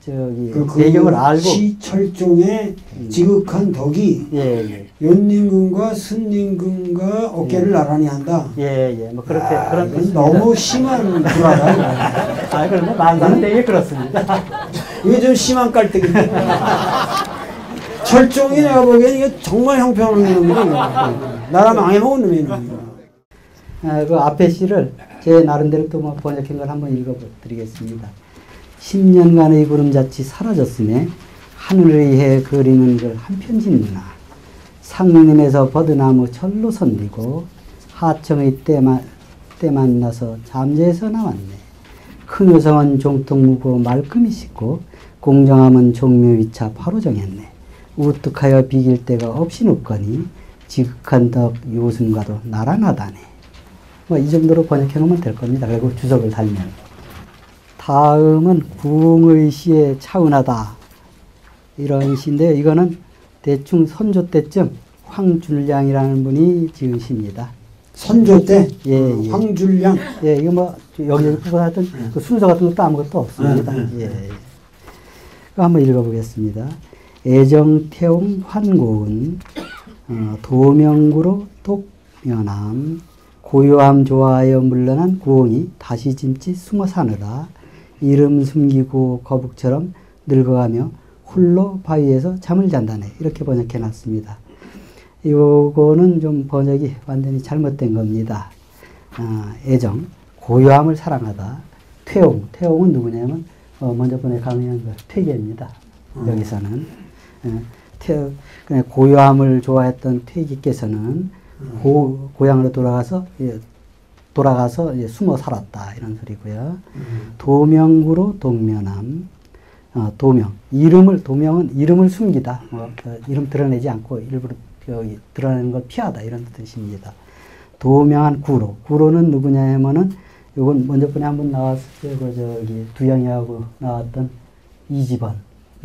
배경을 알고 시철종의 지극한 덕이 연림군과 순림군과 어깨를 나란히 한다. 뭐 그렇게 그런 뜻입니다. 너무 심한 불화다. 그런데 만사는되게 그렇습니다. 이게 좀 심한 깔때기인데. 철종이 내가 보기엔 이게 정말 형편없는 놈이다. 나라 망해먹은 놈이다. 그 앞에 시를 제 나름대로 또 뭐 번역한 걸 한번 읽어드리겠습니다. 10년간의 구름자치 사라졌으네 하늘의 해 그리는 걸 한편 짓느나 상림에서 버드나무 철로 선디고 하청의 때 만나서 잠재에서 나왔네. 큰 여성은 종통 무고 말끔히 씻고 공정함은 종묘 위차 바로 정했네. 우뚝하여 비길 데가 없이 눕거니 지극한 덕 요순과도 나란하다네. 뭐 이 정도로 번역해 놓으면 될 겁니다. 그리고 주석을 달면. 다음은 궁의 시에 차은하다. 이런 시인데요. 이거는 대충 선조 때쯤 황줄량이라는 분이 지은 시입니다. 선조 때? 예. 황줄량? 예, 이거 뭐, 여기 뽑아놨던 그 순서 같은 것도 아무것도 없습니다. 예. 한번 읽어보겠습니다. 애정태용 환고은, 도명구로 독면함, 고요함 좋아하여 물러난 구홍이 다시 짐짓 숨어 사느라 이름 숨기고 거북처럼 늙어가며 홀로 바위에서 잠을 잔다네. 이렇게 번역해 놨습니다. 요거는 좀 번역이 완전히 잘못된 겁니다. 애정, 고요함을 사랑하다. 태용은 누구냐면 먼저 번에 강의한 그 퇴계입니다. 여기서는 그냥 고요함을 좋아했던 퇴기께서는 고향으로 돌아가서 이제 숨어 살았다 이런 소리고요. 도명구로 동면함. 도명은 이름을 숨기다. 이름 드러내지 않고 일부러 드러내는 걸 피하다 이런 뜻입니다. 도명한 구로는 누구냐 하면은 요건 먼저 번에 한번 나왔어요. 두영이하고 나왔던 이지번.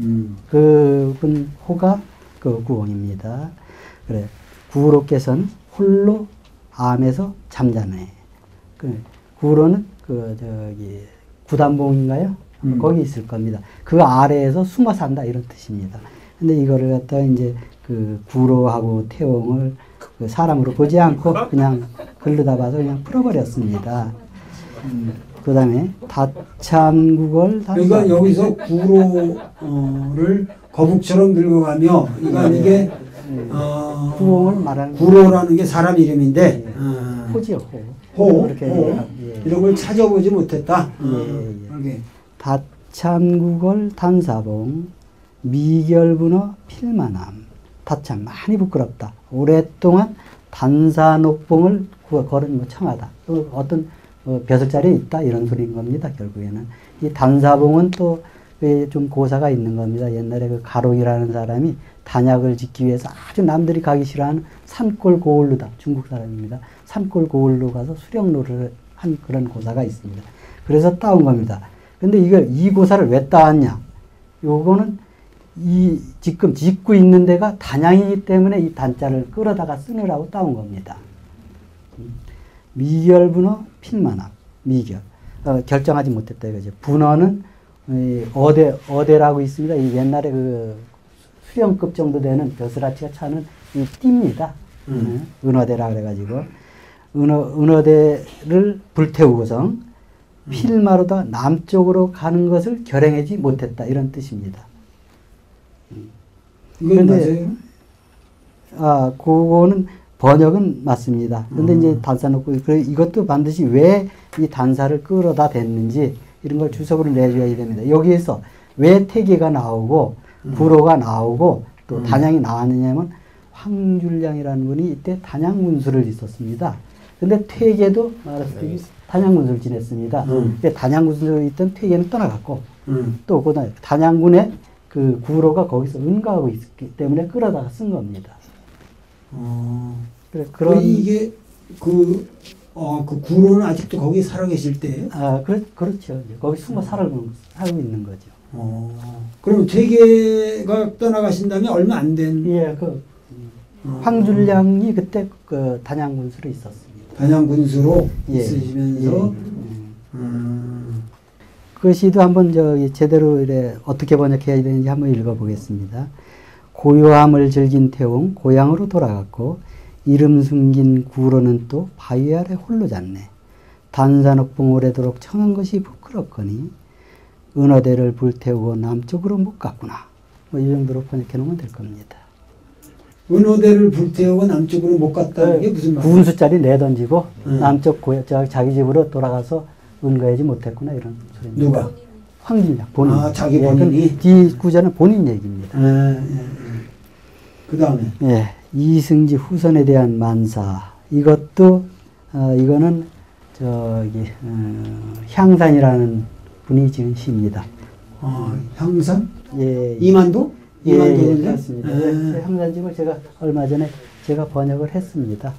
그분 호가 그 구원입니다. 그래. 구로께서는 홀로 암에서 잠자네. 구로는 구단봉인가요? 거기 있을 겁니다. 그 아래에서 숨어 산다 이런 뜻입니다. 근데 이거를 갖다가 이제 그 구로하고 태용을 그 사람으로 보지 않고 그냥 글로다 봐서 그냥 풀어버렸습니다. 그 다음에 다참국을 그러니까 여기서 구로를 거북처럼 늙어가며 이게 구홍을 말하는 구로라는 게 사람 이름인데 호지요. 호. 이런 걸 찾아보지 못했다. 다참국을 단사봉 미결분어 필만함. 다참 많이 부끄럽다. 오랫동안 단사녹봉을 걸은 청하다. 또 어떤 벼슬자리에 있다 이런 소리인 겁니다. 결국에는 이 단사봉은 또 좀 고사가 있는 겁니다. 옛날에 그 가록이라는 사람이 단약을 짓기 위해서 아주 남들이 가기 싫어하는 산골 고을루다. 중국 사람입니다. 산골 고을루 가서 수령노를 한 그런 고사가 있습니다. 그래서 따온 겁니다. 근데 이 고사를 왜 따왔냐? 요거는 지금 짓고 있는 데가 단양이기 때문에 이 단자를 끌어다가 쓰느라고 따온 겁니다. 미결분어 필만함. 미결. 결정하지 못했다 이거죠. 분어는 어대라고 있습니다. 이 옛날에 그 수령급 정도 되는 벼슬아치가 차는 이 띠입니다. 은어대라 그래가지고 은어대를 불태우고서 필마로다 남쪽으로 가는 것을 결행하지 못했다 이런 뜻입니다. 이건 맞아요? 그거는 번역은 맞습니다. 근데 이제 단사 놓고 이것도 반드시 왜 이 단사를 끌어다 댔는지 이런 걸 주석으로 내줘야 됩니다. 여기에서 왜 태계가 나오고 구로가 나오고 또 단양이 나왔느냐면 황줄량이라는 분이 이때 단양군수를 있었습니다. 근데 퇴계도 말했을 때 단양군수를 지냈습니다. 단양군수를 있던 퇴계는 떠나갔고 또 그다음에 단양군의 그 구로가 거기서 은가하고 있기 때문에 끌어다가 쓴 겁니다. 그럼 이게 그 구로는 아직도 거기 살아계실 때예요? 그렇죠. 거기 숨어 살고 있는 거죠. 그럼 퇴계가 떠나가신 다음에 얼마 안 된? 예, 황줄량이 그때 그 단양군수로 있었습니다. 단양군수로 있으시면서 그 시도 한번 제대로 이래 어떻게 번역해야 되는지 한번 읽어보겠습니다. 고요함을 즐긴 태웅 고향으로 돌아갔고 이름 숨긴 구로는 또 바위 아래 홀로 잤네. 단산옥봉 오래도록 청한 것이 부끄럽거니 은어대를 불태우고 남쪽으로 못 갔구나. 뭐 이 정도로 번역해 놓으면 될 겁니다. 은어대를 불태우고 남쪽으로 못 갔다는 게 무슨 말이에요? 구운 숫자리 내던지고 남쪽 자기 집으로 돌아가서 은거하지 못했구나 이런 소리입니다. 누가? 황진작 본인. 아, 자기 본인이? 이 구절은 본인 얘기입니다. 그 다음에 예, 이승지 후손에 대한 만사. 이것도 이거는 향산이라는 분이 지은 시입니다. 향산? 예, 이만도? 예, 이만도는 그렇습니다. 예, 향산집을 제가 얼마 전에 제가 번역을 했습니다.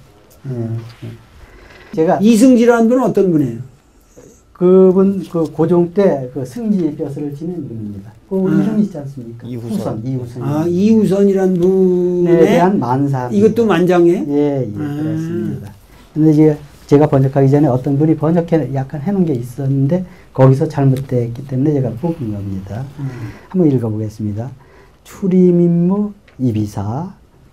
제가 이승지라는 분은 어떤 분이에요? 그분 고종 때 승지 벼슬을 지낸 분입니다. 이름 있지 않습니까? 이후선. 이후선. 이우선이란 분에 대한 만사. 이것도 만장해? 예, 그렇습니다. 근데 이제 제가 번역하기 전에 어떤 분이 약간 해놓은 게 있었는데 거기서 잘못됐기 때문에 제가 뽑은 겁니다. 한번 읽어보겠습니다. 추리민무 이비사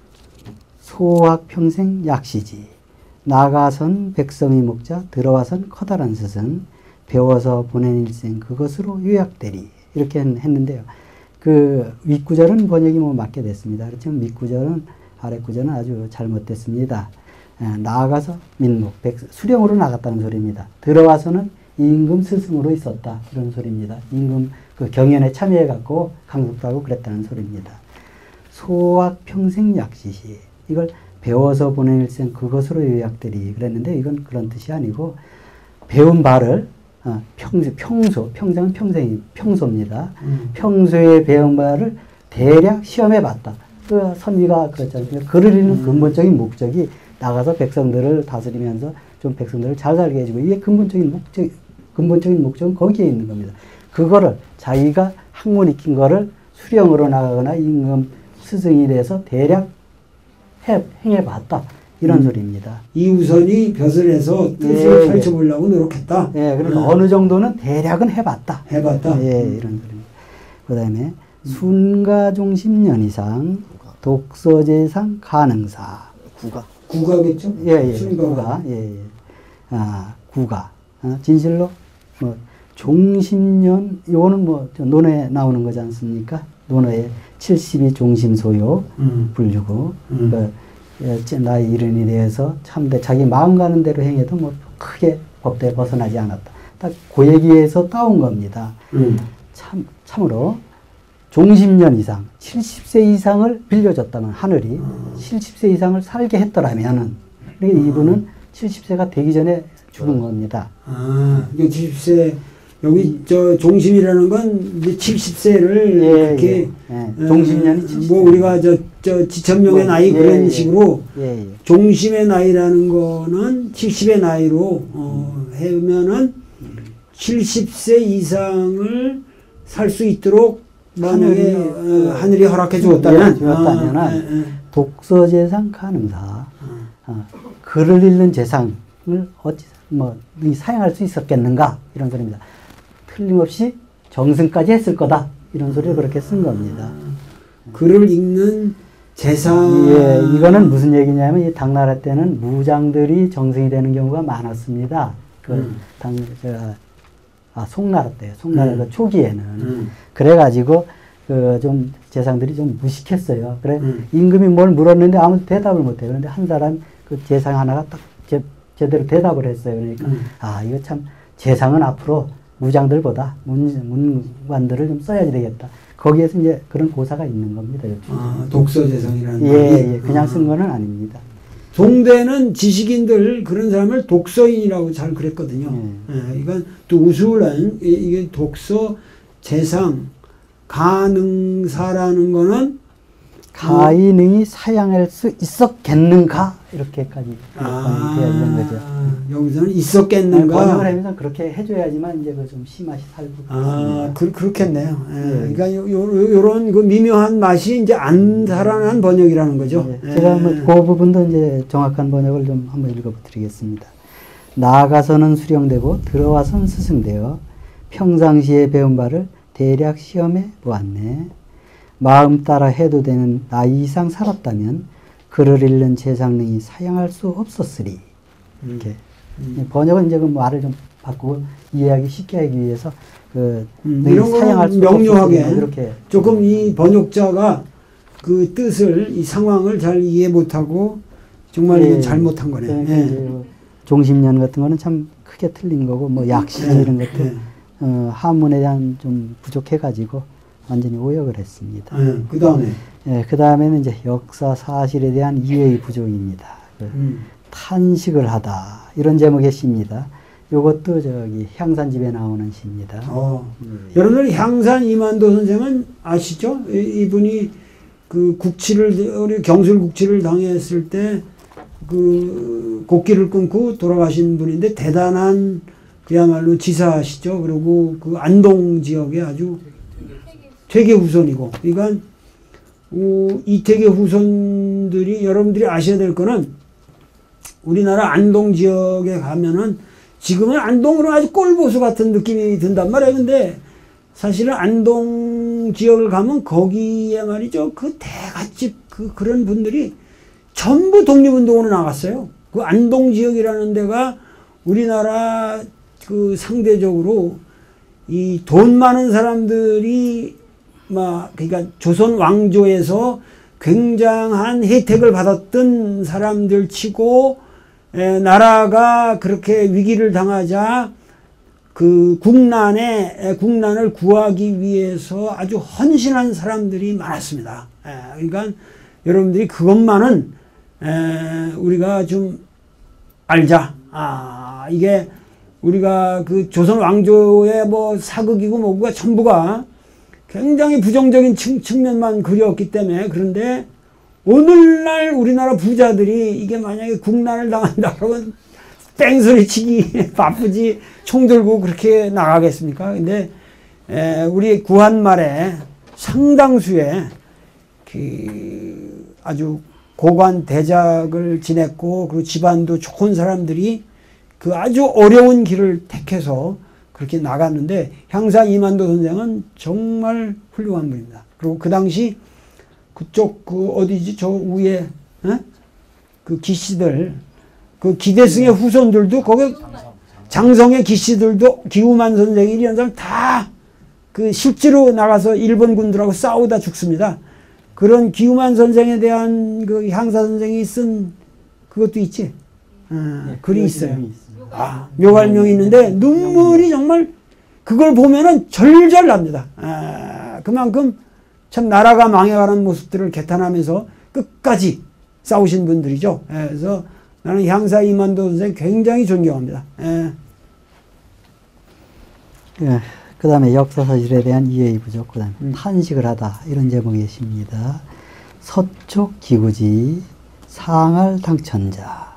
소학평생 약시지 나가선 백성이 목자 들어와선 커다란 스승 배워서 보낸 일생 그것으로 요약되리 이렇게 했는데요. 그 윗구절은 번역이 맞게 됐습니다. 그렇지만 밑구절은 아랫구절은 아주 잘못됐습니다. 나아가서 민목 수령으로 나갔다는 소리입니다. 들어와서는 임금 스승으로 있었다 이런 소리입니다. 임금 그 경연에 참여해 갖고 강습도 하고 그랬다는 소리입니다. 소학 평생 약시시 이걸 배워서 보낸 일생 그것으로 요약되리 그랬는데 이건 그런 뜻이 아니고 배운 바를 평생은 평소입니다. 평소에 배운 바를 대략 시험해 봤다. 그 선비가 그랬잖아요. 글을 읽는 근본적인 목적이 나가서 백성들을 다스리면서 좀 백성들을 잘 살게 해주고 이게 근본적인 목적은 거기에 있는 겁니다. 그거를 자기가 학문 익힌 거를 수령으로 나가거나 임금 스승이 돼서 대략 행해봤다. 이런 소리입니다. 이우선이 벼슬 해서 뜻을 펼쳐보려고 노력했다. 예, 그러니까 어느 정도는 대략은 해봤다. 해봤다. 예, 이런 소리입니다. 그 다음에 순가종심년 이상 독서재상 가능사. 구가겠죠? 예, 구가. 예. 구가. 진실로 종심년 이거는 논어에 나오는 거지 않습니까? 논어에 70이 종심소요 불류고 나이 이른이 대해서 참되 자기 마음 가는 대로 행해도 크게 법대에 벗어나지 않았다. 딱 그 얘기에서 따온 겁니다. 참으로 종심년 이상 70세 이상을 빌려줬다면 하늘이 70세 이상을 살게 했더라면은 이분은 70세가 되기 전에 죽은 겁니다. 70세 여기 종심이라는 건 이제 70세를 이렇게 종심년이 70세. 우리가 지천명의 나이 그런 식으로 종심의 나이라는 거는 70의 나이로 하면은 70세 이상을 살 수 있도록 만약에 하늘이 허락해 주었다면 독서재상 가능사 글을 읽는 재상을 어찌 사용할 수 있었겠는가 이런 소리입니다. 틀림없이 정승까지 했을 거다 이런 소리를 그렇게 쓴 겁니다. 글을 읽는 재상. 예, 이거는 무슨 얘기냐면 이 당나라 때는 무장들이 정승이 되는 경우가 많았습니다. 송나라 때요. 송나라 그 초기에는 그래가지고 좀 재상들이 좀 무식했어요. 그래 임금이 뭘 물었는데 아무 대답을 못해요. 그런데 한 사람 그 재상 하나가 딱 제대로 대답을 했어요. 그러니까 이거 참 재상은 앞으로 무장들보다 문관들을 좀 써야지 되겠다. 거기에서 이제 그런 고사가 있는 겁니다. 독서재상이라는 말이. 예, 그냥 쓴 거는 아닙니다. 동대는 지식인들 그런 사람을 독서인이라고 잘 그랬거든요. 이건 또 우스울한 이게 독서 재상 가능사라는 거는 가인응이 사양할 수 있었겠는가 이렇게까지 되어 있는 거죠. 여기서는 있었겠는가. 번역을 하면서 그렇게 해줘야지만 이제 좀 심맛이 살고. 그렇겠네요. 그러니까 요런 그 미묘한 맛이 이제 안 살아난 번역이라는 거죠. 제가 그 부분도 이제 정확한 번역을 좀 한번 읽어드리겠습니다. 나아가서는 수령되고 들어와선 스승되어 평상시에 배운 바를 대략 시험해 보았네. 마음 따라 해도 되는 나이 이상 살았다면 글을 읽는 제장능이 사양할 수 없었으리. 이렇게 번역은 이제 그 말을 좀 바꾸고 이해하기 쉽게 하기 위해서 이런 사양할 수 명료하게 이렇게 조금 이 번역자가 그 뜻을 이 상황을 잘 이해 못하고 정말 예, 잘못한 거네. 그러니까 예. 이제 종심년 같은 거는 참 크게 틀린 거고 뭐 약시 이런 것도 한문에 대한 좀 부족해가지고 완전히 오역을 했습니다. 그 다음에 그 다음에는 이제 역사 사실에 대한 이해의 부족입니다. 탄식을 하다 이런 제목의 시입니다. 요것도 저기 향산집에 나오는 시입니다. 여러분들 향산 이만도 선생은 아시죠? 이분이 그 우리 경술 국치를 당했을 때 그 곡기를 끊고 돌아가신 분인데 대단한 그야말로 지사시죠. 그리고 그 안동 지역에 아주 퇴계 후손이고, 그러니까 이태계 후손들이 여러분들이 아셔야 될 거는 우리나라 안동 지역에 가면은 지금은 안동으로 아주 꼴보수 같은 느낌이 든단 말이에요. 근데 사실은 안동 지역을 가면 거기에 말이죠. 그 대갓집 그런 분들이 전부 독립운동으로 나갔어요. 그 안동 지역이라는 데가 우리나라 그 상대적으로 이 돈 많은 사람들이 그러니까 조선 왕조에서 굉장한 혜택을 받았던 사람들 치고 나라가 그렇게 위기를 당하자 그 국난을 구하기 위해서 아주 헌신한 사람들이 많았습니다. 그러니까 여러분들이 그것만은 우리가 좀 알자. 이게 우리가 그 조선 왕조의 뭐 사극이고 뭐가 전부가 굉장히 부정적인 측면만 그렸기 때문에. 그런데 오늘날 우리나라 부자들이 이게 만약에 국난을 당한다 그러면 땡소리 치기 바쁘지 총 들고 그렇게 나가겠습니까? 근데 우리 구한 말에 상당수의 그 아주 고관 대작을 지냈고 그리고 집안도 좋은 사람들이 그 아주 어려운 길을 택해서 그렇게 나갔는데 향사 이만도 선생은 정말 훌륭한 분입니다. 그리고 그 당시 그쪽 그 어디지 저 위에 그 기씨들 그 기대승의 후손들도 거기 장성의 기씨들도 기우만 선생이 이런 사람 다 그 실제로 나가서 일본 군들하고 싸우다 죽습니다. 그런 기우만 선생에 대한 그 향사 선생이 쓴 그것도 있지. 글이 있어요. 묘발명이 있는데 눈물이 정말 그걸 보면은 절절 납니다. 그만큼 참 나라가 망해가는 모습들을 개탄하면서 끝까지 싸우신 분들이죠. 그래서 나는 향사 이만도 선생 굉장히 존경합니다. 그 다음에 역사사실에 대한 이해의 부족, 그 다음에 탄식을 하다 이런 제목의 시입니다. 서촉 기구지 상할 당천자.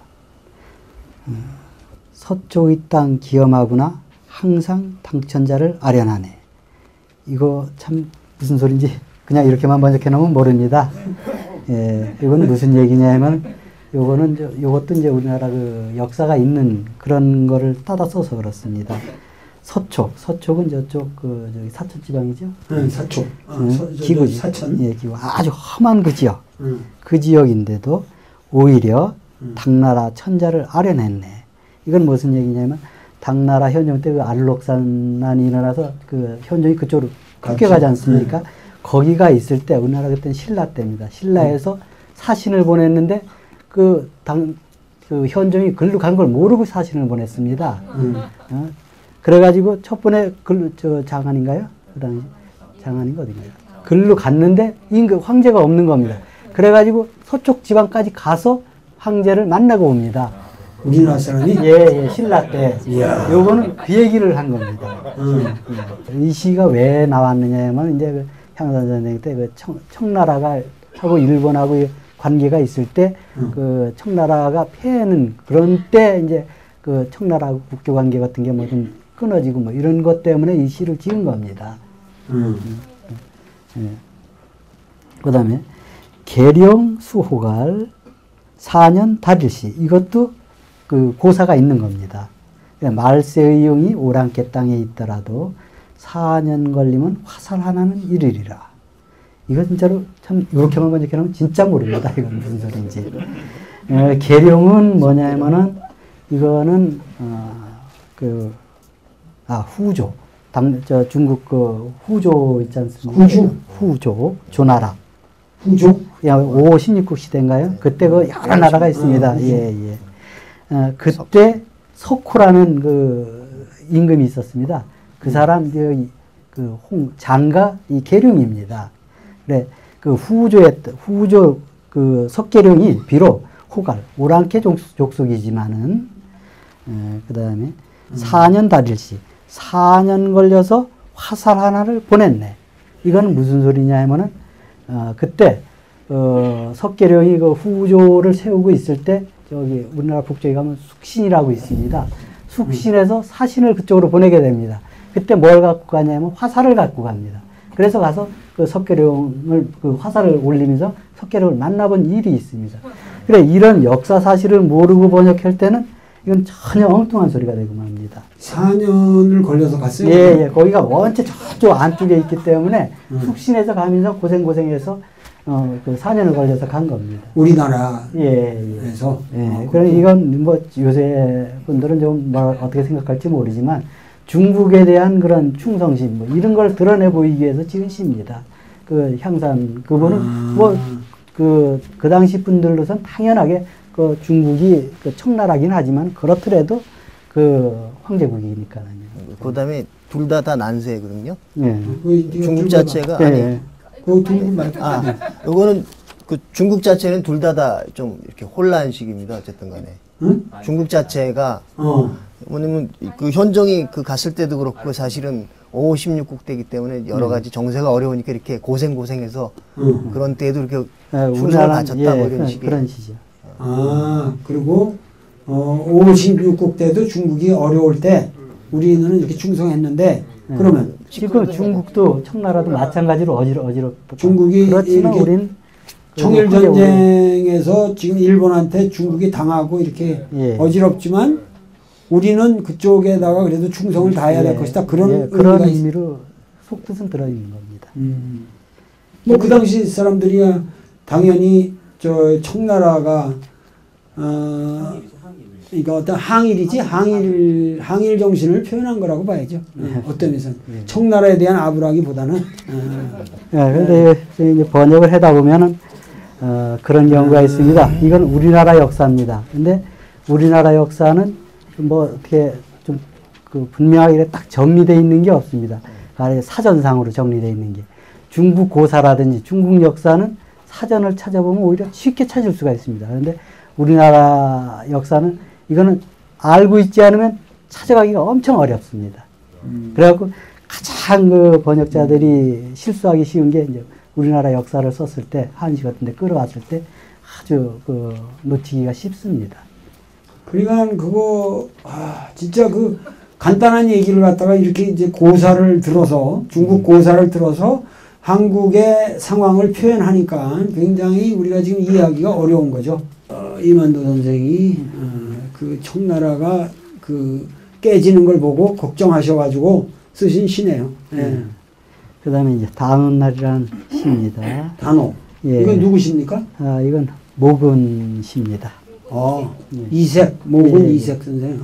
서쪽의 땅 기염하구나 항상 당천자를 아련하네. 이거 참 무슨 소린지 그냥 이렇게만 번역해 놓으면 모릅니다. 이건 무슨 얘기냐면 요것도 이제 우리나라 그 역사가 있는 그런 거를 따다 써서 그렇습니다. 서촉은 저쪽 저기 사천 지방이죠. 사촉. 기구지. 사천. 기구. 아주 험한 그 지역. 그 지역인데도 오히려 당나라 천자를 아련했네. 이건 무슨 얘기냐면 당나라 현종 때 그 알록산난이 일어나서 그 현종이 그쪽으로 급격하지 않습니까? 거기가 있을 때 우리나라 그때는 신라 때입니다. 신라에서 사신을 보냈는데 그 현종이 글로 간 걸 모르고 사신을 보냈습니다. 그래가지고 첫 번에 장안인가요? 그 당시 장안인가 어딘가요? 글로 갔는데 황제가 없는 겁니다. 그래가지고 서쪽 지방까지 가서 황제를 만나고 옵니다. 우리나라 사람이? 예, 신라 때. 요거는 그 얘기를 한 겁니다. 이 시가 왜 나왔느냐면 이제 그 향산전쟁 때 그 청나라가 하고 일본하고 관계가 있을 때 그 청나라가 패하는 그런 때 이제 그 청나라하고 국교 관계 같은 게 뭐 좀 끊어지고 뭐 이런 것 때문에 이 시를 지은 겁니다. 그 다음에 계령 수호갈 4년 달일시 이것도 그 고사가 있는 겁니다. 말세의 용이 오랑캐 땅에 있더라도 4년 걸리면 화살 하나는 이르리라. 이거 진짜로 참 이렇게만 번역해놓으면 진짜 모릅니다. 이건 무슨 소리인지. 계룡은 뭐냐면은 이거는 후조. 중국 그 후조 있지 않습니까? 후조 조나라. 후조? 5, 16국 시대인가요? 그때 그 여러 나라가 있습니다. 예. 그때 석호라는 그 임금이 있었습니다. 그 사람 장가 이 계룡입니다. 그래 그 후조 그 석계룡이 비록 호갈 오랑캐 족속이지만은 그 다음에 4년 달일시 4년 걸려서 화살 하나를 보냈네. 이거는 무슨 소리냐 하면은 그때 석계룡이 그 후조를 세우고 있을 때 저기 우리나라 북쪽에 가면 숙신이라고 있습니다. 숙신에서 사신을 그쪽으로 보내게 됩니다. 그때 뭘 갖고 가냐면 화살을 갖고 갑니다. 그래서 가서 그 석계룡을 그 화살을 올리면서 석계룡을 만나본 일이 있습니다. 그래 이런 역사 사실을 모르고 번역할 때는 이건 전혀 엉뚱한 소리가 되고 맙니다. 4년을 걸려서 갔어요? 예. 거기가 원체 저쪽 안쪽에 있기 때문에 숙신에서 가면서 고생해서 그 4년을 걸려서 간 겁니다. 우리나라에서? 그럼 이건 뭐 요새 분들은 좀 어떻게 생각할지 모르지만 중국에 대한 그런 충성심, 뭐 이런 걸 드러내 보이기 위해서 찍은 시입니다. 그 향산, 그분은 그 당시 분들로선 당연하게 그 중국이 그 청나라긴 하지만 그렇더라도 그 황제국이니까요. 그 다음에 둘 다 난세거든요. 네. 중국 자체가 이거는 그 중국 자체는 둘 다 좀 이렇게 혼란식입니다. 어쨌든 간에. 응? 중국 자체가 뭐냐면 그 현종이 그 갔을 때도 그렇고 사실은 5, 16국대이기 때문에 여러 가지 정세가 어려우니까 이렇게 고생해서 그런 때에도 이렇게 충성을 바쳤다 뭐 이런 식의 그런 시죠. 그리고 5, 16국 때도 중국이 어려울 때 우리는 이렇게 충성했는데 그러면 지금 중국도 청나라도 마찬가지로 어지럽다. 중국이 그렇지만 이렇게 우린 청일 전쟁에서 지금 일본한테 중국이 당하고 이렇게 어지럽지만 우리는 그쪽에다가 그래도 충성을 다해야 될 것이다. 그런 그런 의미로 속뜻은 들어있는 겁니다. 뭐 그 당시 사람들이야 당연히 저 청나라가 이거 어떤 항일이지 항일 정신을 표현한 거라고 봐야죠. 어떤 의미에서 청나라에 대한 아부라기보다는. 그런데 이제 번역을 하다 보면은 그런 경우가 있습니다. 이건 우리나라 역사입니다. 근데 우리나라 역사는 뭐 어떻게 좀 그 분명하게 딱 정리되어 있는 게 없습니다. 사전상으로 정리되어 있는 게. 중국 고사라든지 중국 역사는 사전을 찾아보면 오히려 쉽게 찾을 수가 있습니다. 그런데 우리나라 역사는 이거는 알고 있지 않으면 찾아가기가 엄청 어렵습니다. 그래갖고 가장 그 번역자들이 실수하기 쉬운 게 이제 우리나라 역사를 썼을 때 한시 같은 데 끌어왔을 때 아주 그 놓치기가 쉽습니다. 그러니까 그거 진짜 그 간단한 얘기를 갖다가 이렇게 이제 고사를 들어서 중국 고사를 들어서 한국의 상황을 표현하니까 굉장히 우리가 지금 이해하기가 어려운 거죠. 이만도 선생이 그 청나라가 그 깨지는 걸 보고 걱정하셔가지고 쓰신 시네요. 그 다음에 이제 단오날이라는 시입니다. 단오. 이건 누구십니까? 이건 모근 시입니다. 이색, 모근 이색 선생.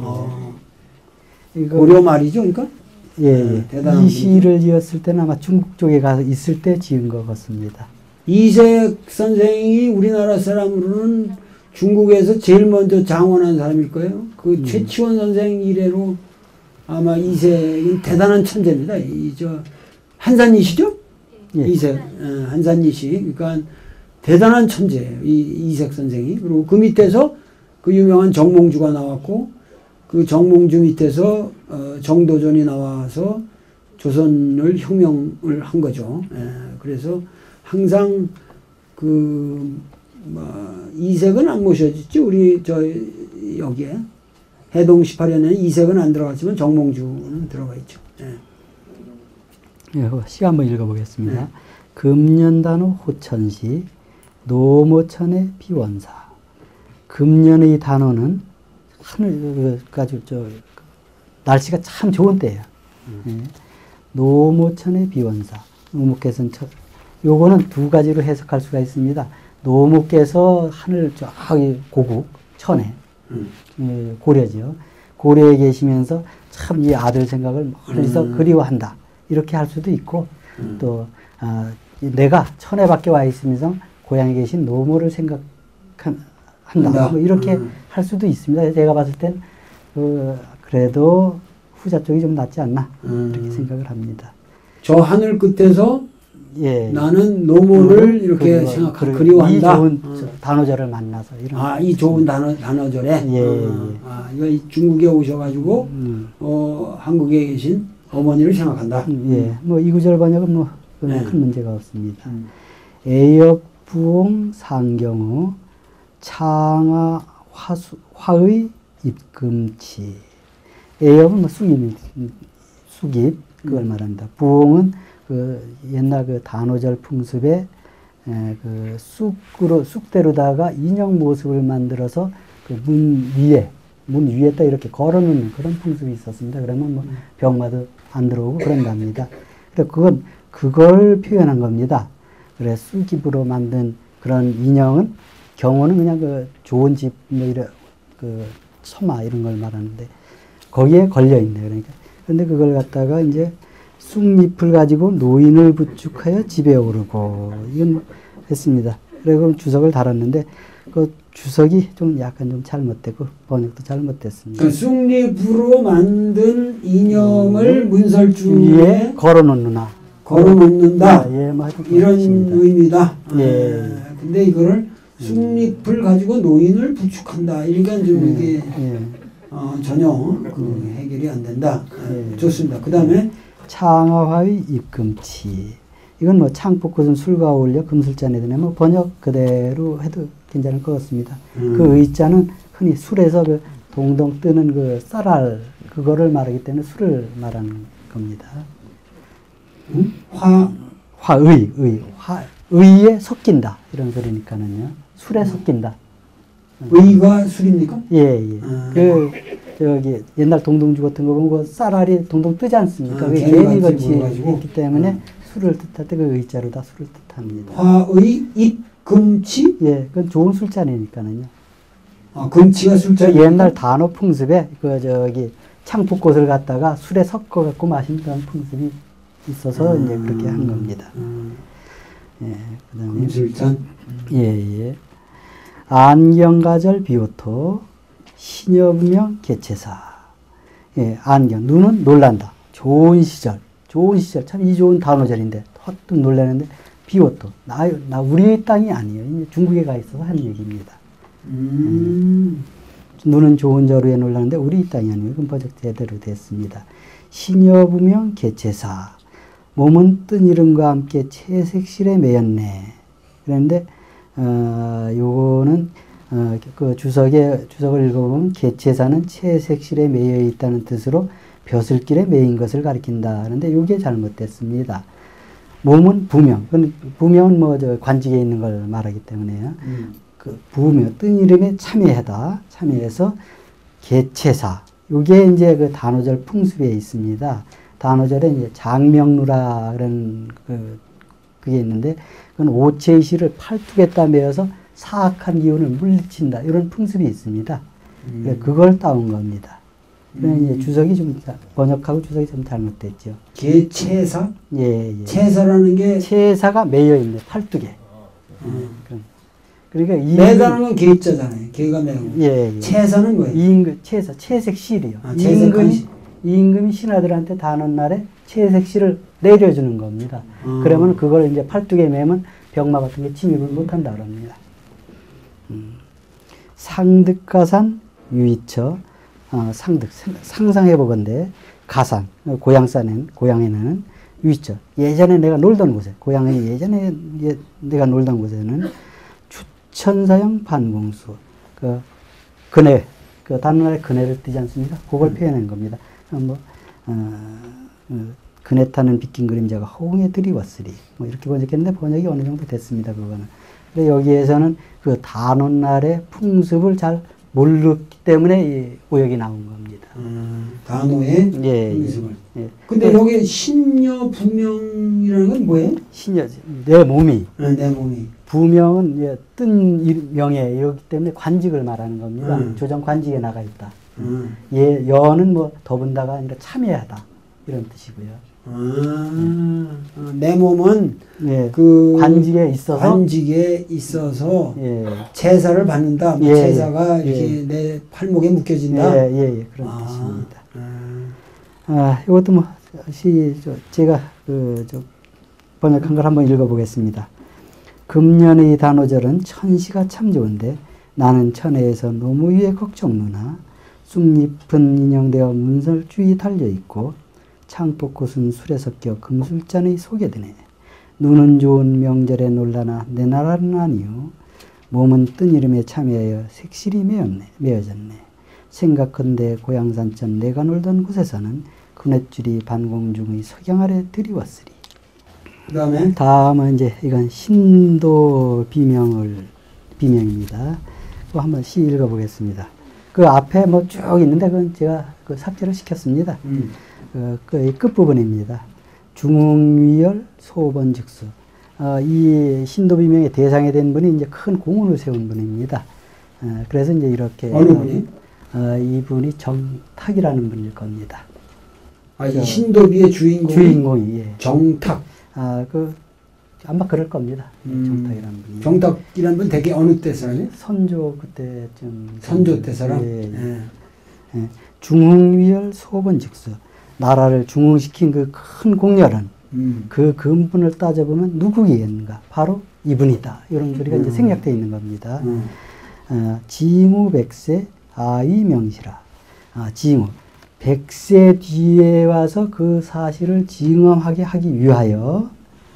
고려 말이죠, 그러니까? 이 시를 지었을 때는 아마 중국 쪽에 가서 있을 때 지은 것 같습니다. 이색 선생이 우리나라 사람으로는 중국에서 제일 먼저 장원한 사람일 거예요. 그 최치원 선생 이래로 아마 이색은 대단한 천재입니다. 한산이시죠? 이색, 한산이시. 그러니까 대단한 천재예요. 이색 선생이. 그리고 그 밑에서 그 유명한 정몽주가 나왔고, 그 정몽주 밑에서 정도전이 나와서 조선을 혁명을 한 거죠. 그래서 항상 이색은 안 모셔졌죠. 우리 여기에 해동 18년에는 이색은 안 들어갔지만 정몽주는 들어가 있죠. 시 한번 읽어보겠습니다. 금년단호 호천시 노모천의 비원사. 금년의 단어는 하늘까지 날씨가 참 좋은 때예요. 노모천의 비원사. 노모께서는 요거는 두 가지로 해석할 수가 있습니다. 노모께서 하늘 저기 고국 천에 고려죠. 고려에 계시면서 참 이 아들 생각을 멀리서 그리워한다. 이렇게 할 수도 있고 또 내가 천에 밖에 와 있으면서 고향에 계신 노모를 생각한다. 뭐 이렇게 할 수도 있습니다. 제가 봤을 땐 그래도 후자 쪽이 좀 낫지 않나 이렇게 생각을 합니다. 저 하늘 끝에서 예. 나는 노모를 이렇게 그리워한다. 이 좋은 단오절을 만나서 이런. 이 좋은 단오절에. 예. 이거 중국에 오셔가지고 한국에 계신 어머니를 생각한다. 예. 뭐 이 구절 번역은 뭐 큰 문제가 없습니다. 애역부옹 상경우 창하 화의 입금치. 애역은 뭐 쑥입 그걸 말합니다. 부옹은 그 옛날 그 단오절 풍습에 그 쑥대로다가 인형 모습을 만들어서 그 문 위에다 이렇게 걸어놓는 그런 풍습이 있었습니다. 그러면 뭐 병마도 안 들어오고 그런답니다. 그래서 그걸 표현한 겁니다. 그래 쑥입으로 만든 그런 인형은 경우는 그냥 그 좋은 집 뭐 이런 그 처마 이런 걸 말하는데 거기에 걸려 있네. 그러니까 그런데 그걸 갖다가 이제 쑥잎을 가지고 노인을 부축하여 집에 오르고 이건 했습니다. 그리고 주석을 달았는데 그 주석이 좀 약간 좀 잘못되고 번역도 잘못됐습니다. 그러니까 쑥잎으로 만든 인형을 문설주 위에 걸어놓는다. 예, 뭐 이런 의미다. 예. 근데 이거를 쑥잎을 가지고 노인을 부축한다. 이러니까 좀 이게 전혀 그 해결이 안 된다. 좋습니다. 그 다음에 창하의 입금치. 이건 뭐 창폭꽃은 술과 어울려 금술잔에 드네. 뭐 번역 그대로 해도 괜찮을 것 같습니다. 그 의자는 흔히 술에서 그 동동 뜨는 그 쌀알 그거를 말하기 때문에 술을 말하는 겁니다. 의에 섞인다 이런 소리니까는요. 술에 섞인다. 의가 술입니까? 예. 그 저기 옛날 동동주 같은 거 보면 그 쌀알이 동동 뜨지 않습니까? 그게 개미같이 있기 때문에 술을 뜻할 때 그 의자로 다 술을 뜻합니다. 화의 입금치? 예, 그건 좋은 술잔이니까는요. 금치가 술잔. 옛날 단오 풍습에 그 저기 창포꽃을 갖다가 술에 섞어 갖고 마시는 그런 풍습이 있어서 이제 그렇게 한 겁니다. 예, 그다음에 금술잔. 예. 안경가절 비오토 신여부명 개체사. 예, 안경 눈은 놀란다. 좋은 시절 참 이 좋은 단오절인데 헛뜩 놀라는데 비오토 나 우리 땅이 아니에요. 중국에 가 있어서 한 얘기입니다. 눈은 좋은 저루에 놀라는데 우리 땅이 아니에요. 그럼 번역 제대로 됐습니다. 신여부명 개체사 몸은 뜬 이름과 함께 채색실에 매였네. 그런데 요거는 그 주석을 읽어보면 개체사는 채색실에 매여 있다는 뜻으로 벼슬길에 매인 것을 가리킨다. 그런데 이게 잘못됐습니다. 몸은 부명. 부명은 뭐 저 관직에 있는 걸 말하기 때문에요. 그 부명 뜬 이름에 참여해서 개체사. 요게 이제 그 단오절 풍습에 있습니다. 단오절에 이제 장명루라 그런 그게 있는데 그건 오체의 실을 팔뚝에다 매어서 사악한 기운을 물리친다. 이런 풍습이 있습니다. 그걸 따온 겁니다. 이제 주석이 좀 번역하고 주석이 좀 잘못됐죠. 개체사? 예. 체사라는 게 체사가 매여 있네 팔뚝에. 그러니까 매다는 건 개자잖아요. 개가 매고. 예. 체사는 뭐예요? 채색실이요. 채색실. 임금이 신하들한테 다는 날에 채색실을 내려주는 겁니다. 그러면 그걸 이제 팔뚝에 매면 병마 같은 게 침입을 못한다 그럽니다. 상득가산 유이처 상상해보건대 가산 고향에는 유이처 예전에 내가 놀던 곳에 고향에 예전에 내가 놀던 곳에는 주천사형 반공수 그네 단날에 그네를 띄지 않습니까? 그걸 표현한 겁니다. 그네 타는 빗긴 그림자가 허공에 들이왔으리 뭐 이렇게 번역했는데 번역이 어느 정도 됐습니다. 그거는. 근데 여기에서는 그 단오날의 풍습을 잘 모르기 때문에 이 오역이 나온 겁니다. 단어의 예, 의미성을. 예. 근데 여기 신여 부명이라는 건 뭐예요? 신여지. 내 몸이. 내 몸이. 부명은 예, 뜬 명예 이렇기 때문에 관직을 말하는 겁니다. 조정 관직에 나가 있다. 예, 여는 뭐 더분다가 아니라 참여하다 이런 뜻이고요. 내 몸은 예, 그 관직에 있어서 예, 제사를 받는다. 뭐 예, 제사가 예. 이렇게 내 팔목에 묶여진다. 예, 그런 뜻입니다. 이것도 뭐 제가 번역한 걸 한번 읽어보겠습니다. 금년의 단오절은 천시가 참 좋은데 나는 천혜에서 노무 위에 걱정누나 쑥잎은 인형되어 문설주에 달려있고 창포꽃은 술에 섞여 금술잔의 속에 드네. 눈은 좋은 명절에 놀라나 내 나라는 아니요. 몸은 뜬 이름에 참여하여 색실이 메어졌네. 생각컨대 고향산천 내가 놀던 곳에서는 그네줄이 반공중의 석양 아래 드리웠으리. 그 다음에 다음은 이제 이건 신도 비명입니다. 그거 한번 시 읽어보겠습니다. 그 앞에 뭐 쭉 있는데 그건 제가 그 삭제를 시켰습니다. 그 끝부분입니다. 중흥위열 소번직수. 이 신도 비명의 대상이 된 분이 이제 큰 공훈을 세운 분입니다. 그래서 이제 이렇게 어느 분이? 이분이 정탁이라는 분일 겁니다. 이 신도비의 주인공이 예. 정탁. 아마 그럴 겁니다. 정탁이라는 분이. 정탁이라는 분 되게 어느 때 사람이? 선조 그때쯤. 선조 때 사람? 예. 중흥위열 소번직수. 나라를 중흥시킨 그 큰 공열은 그 근본을 따져보면 누구겠는가? 바로 이분이다. 이런 소리가 이제 생략되어 있는 겁니다. 징후 백세 아이 명시라. 징후. 100세 뒤에 와서 그 사실을 증언하게 하기 위하여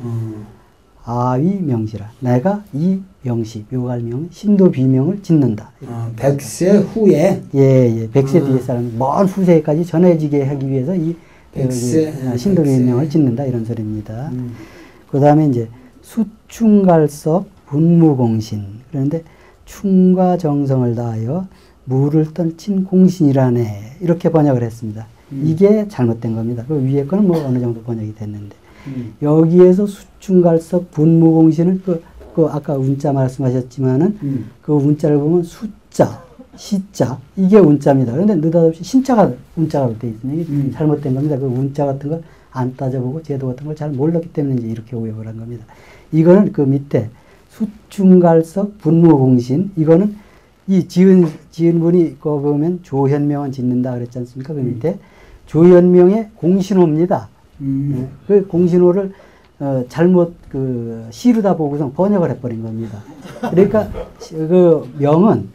아위 명시라. 내가 이 명시, 묘갈명, 신도 비명을 짓는다. 100세 후에? 예. 100세 뒤에 사람, 먼 후세까지 전해지게 하기 위해서 이 100세, 신도 비명을 짓는다. 이런 소리입니다. 그 다음에 이제 수충갈석 분무공신. 그런데 충과 정성을 다하여 무를 떨친 공신이라네. 이렇게 번역을 했습니다. 이게 잘못된 겁니다. 그 위에 거는 뭐 어느 정도 번역이 됐는데. 여기에서 수충갈석 분무공신은 그 아까 운자 말씀하셨지만은 그 운자를 보면 숫자, 시자, 이게 운자입니다. 그런데 느닷없이 신자가 운자가 돼 있으니 이게 잘못된 겁니다. 그 운자 같은 걸 안 따져보고 제도 같은 걸 잘 몰랐기 때문에 이제 이렇게 오역을 한 겁니다. 이거는 그 밑에 수충갈석 분무공신, 이거는 이 지은 분이 거 보면 조현명은 짓는다 그랬지 않습니까? 그 밑에 조현명의 공신호입니다. 그 공신호를 잘못 시르다 보고서 번역을 해버린 겁니다. 그러니까 그 명은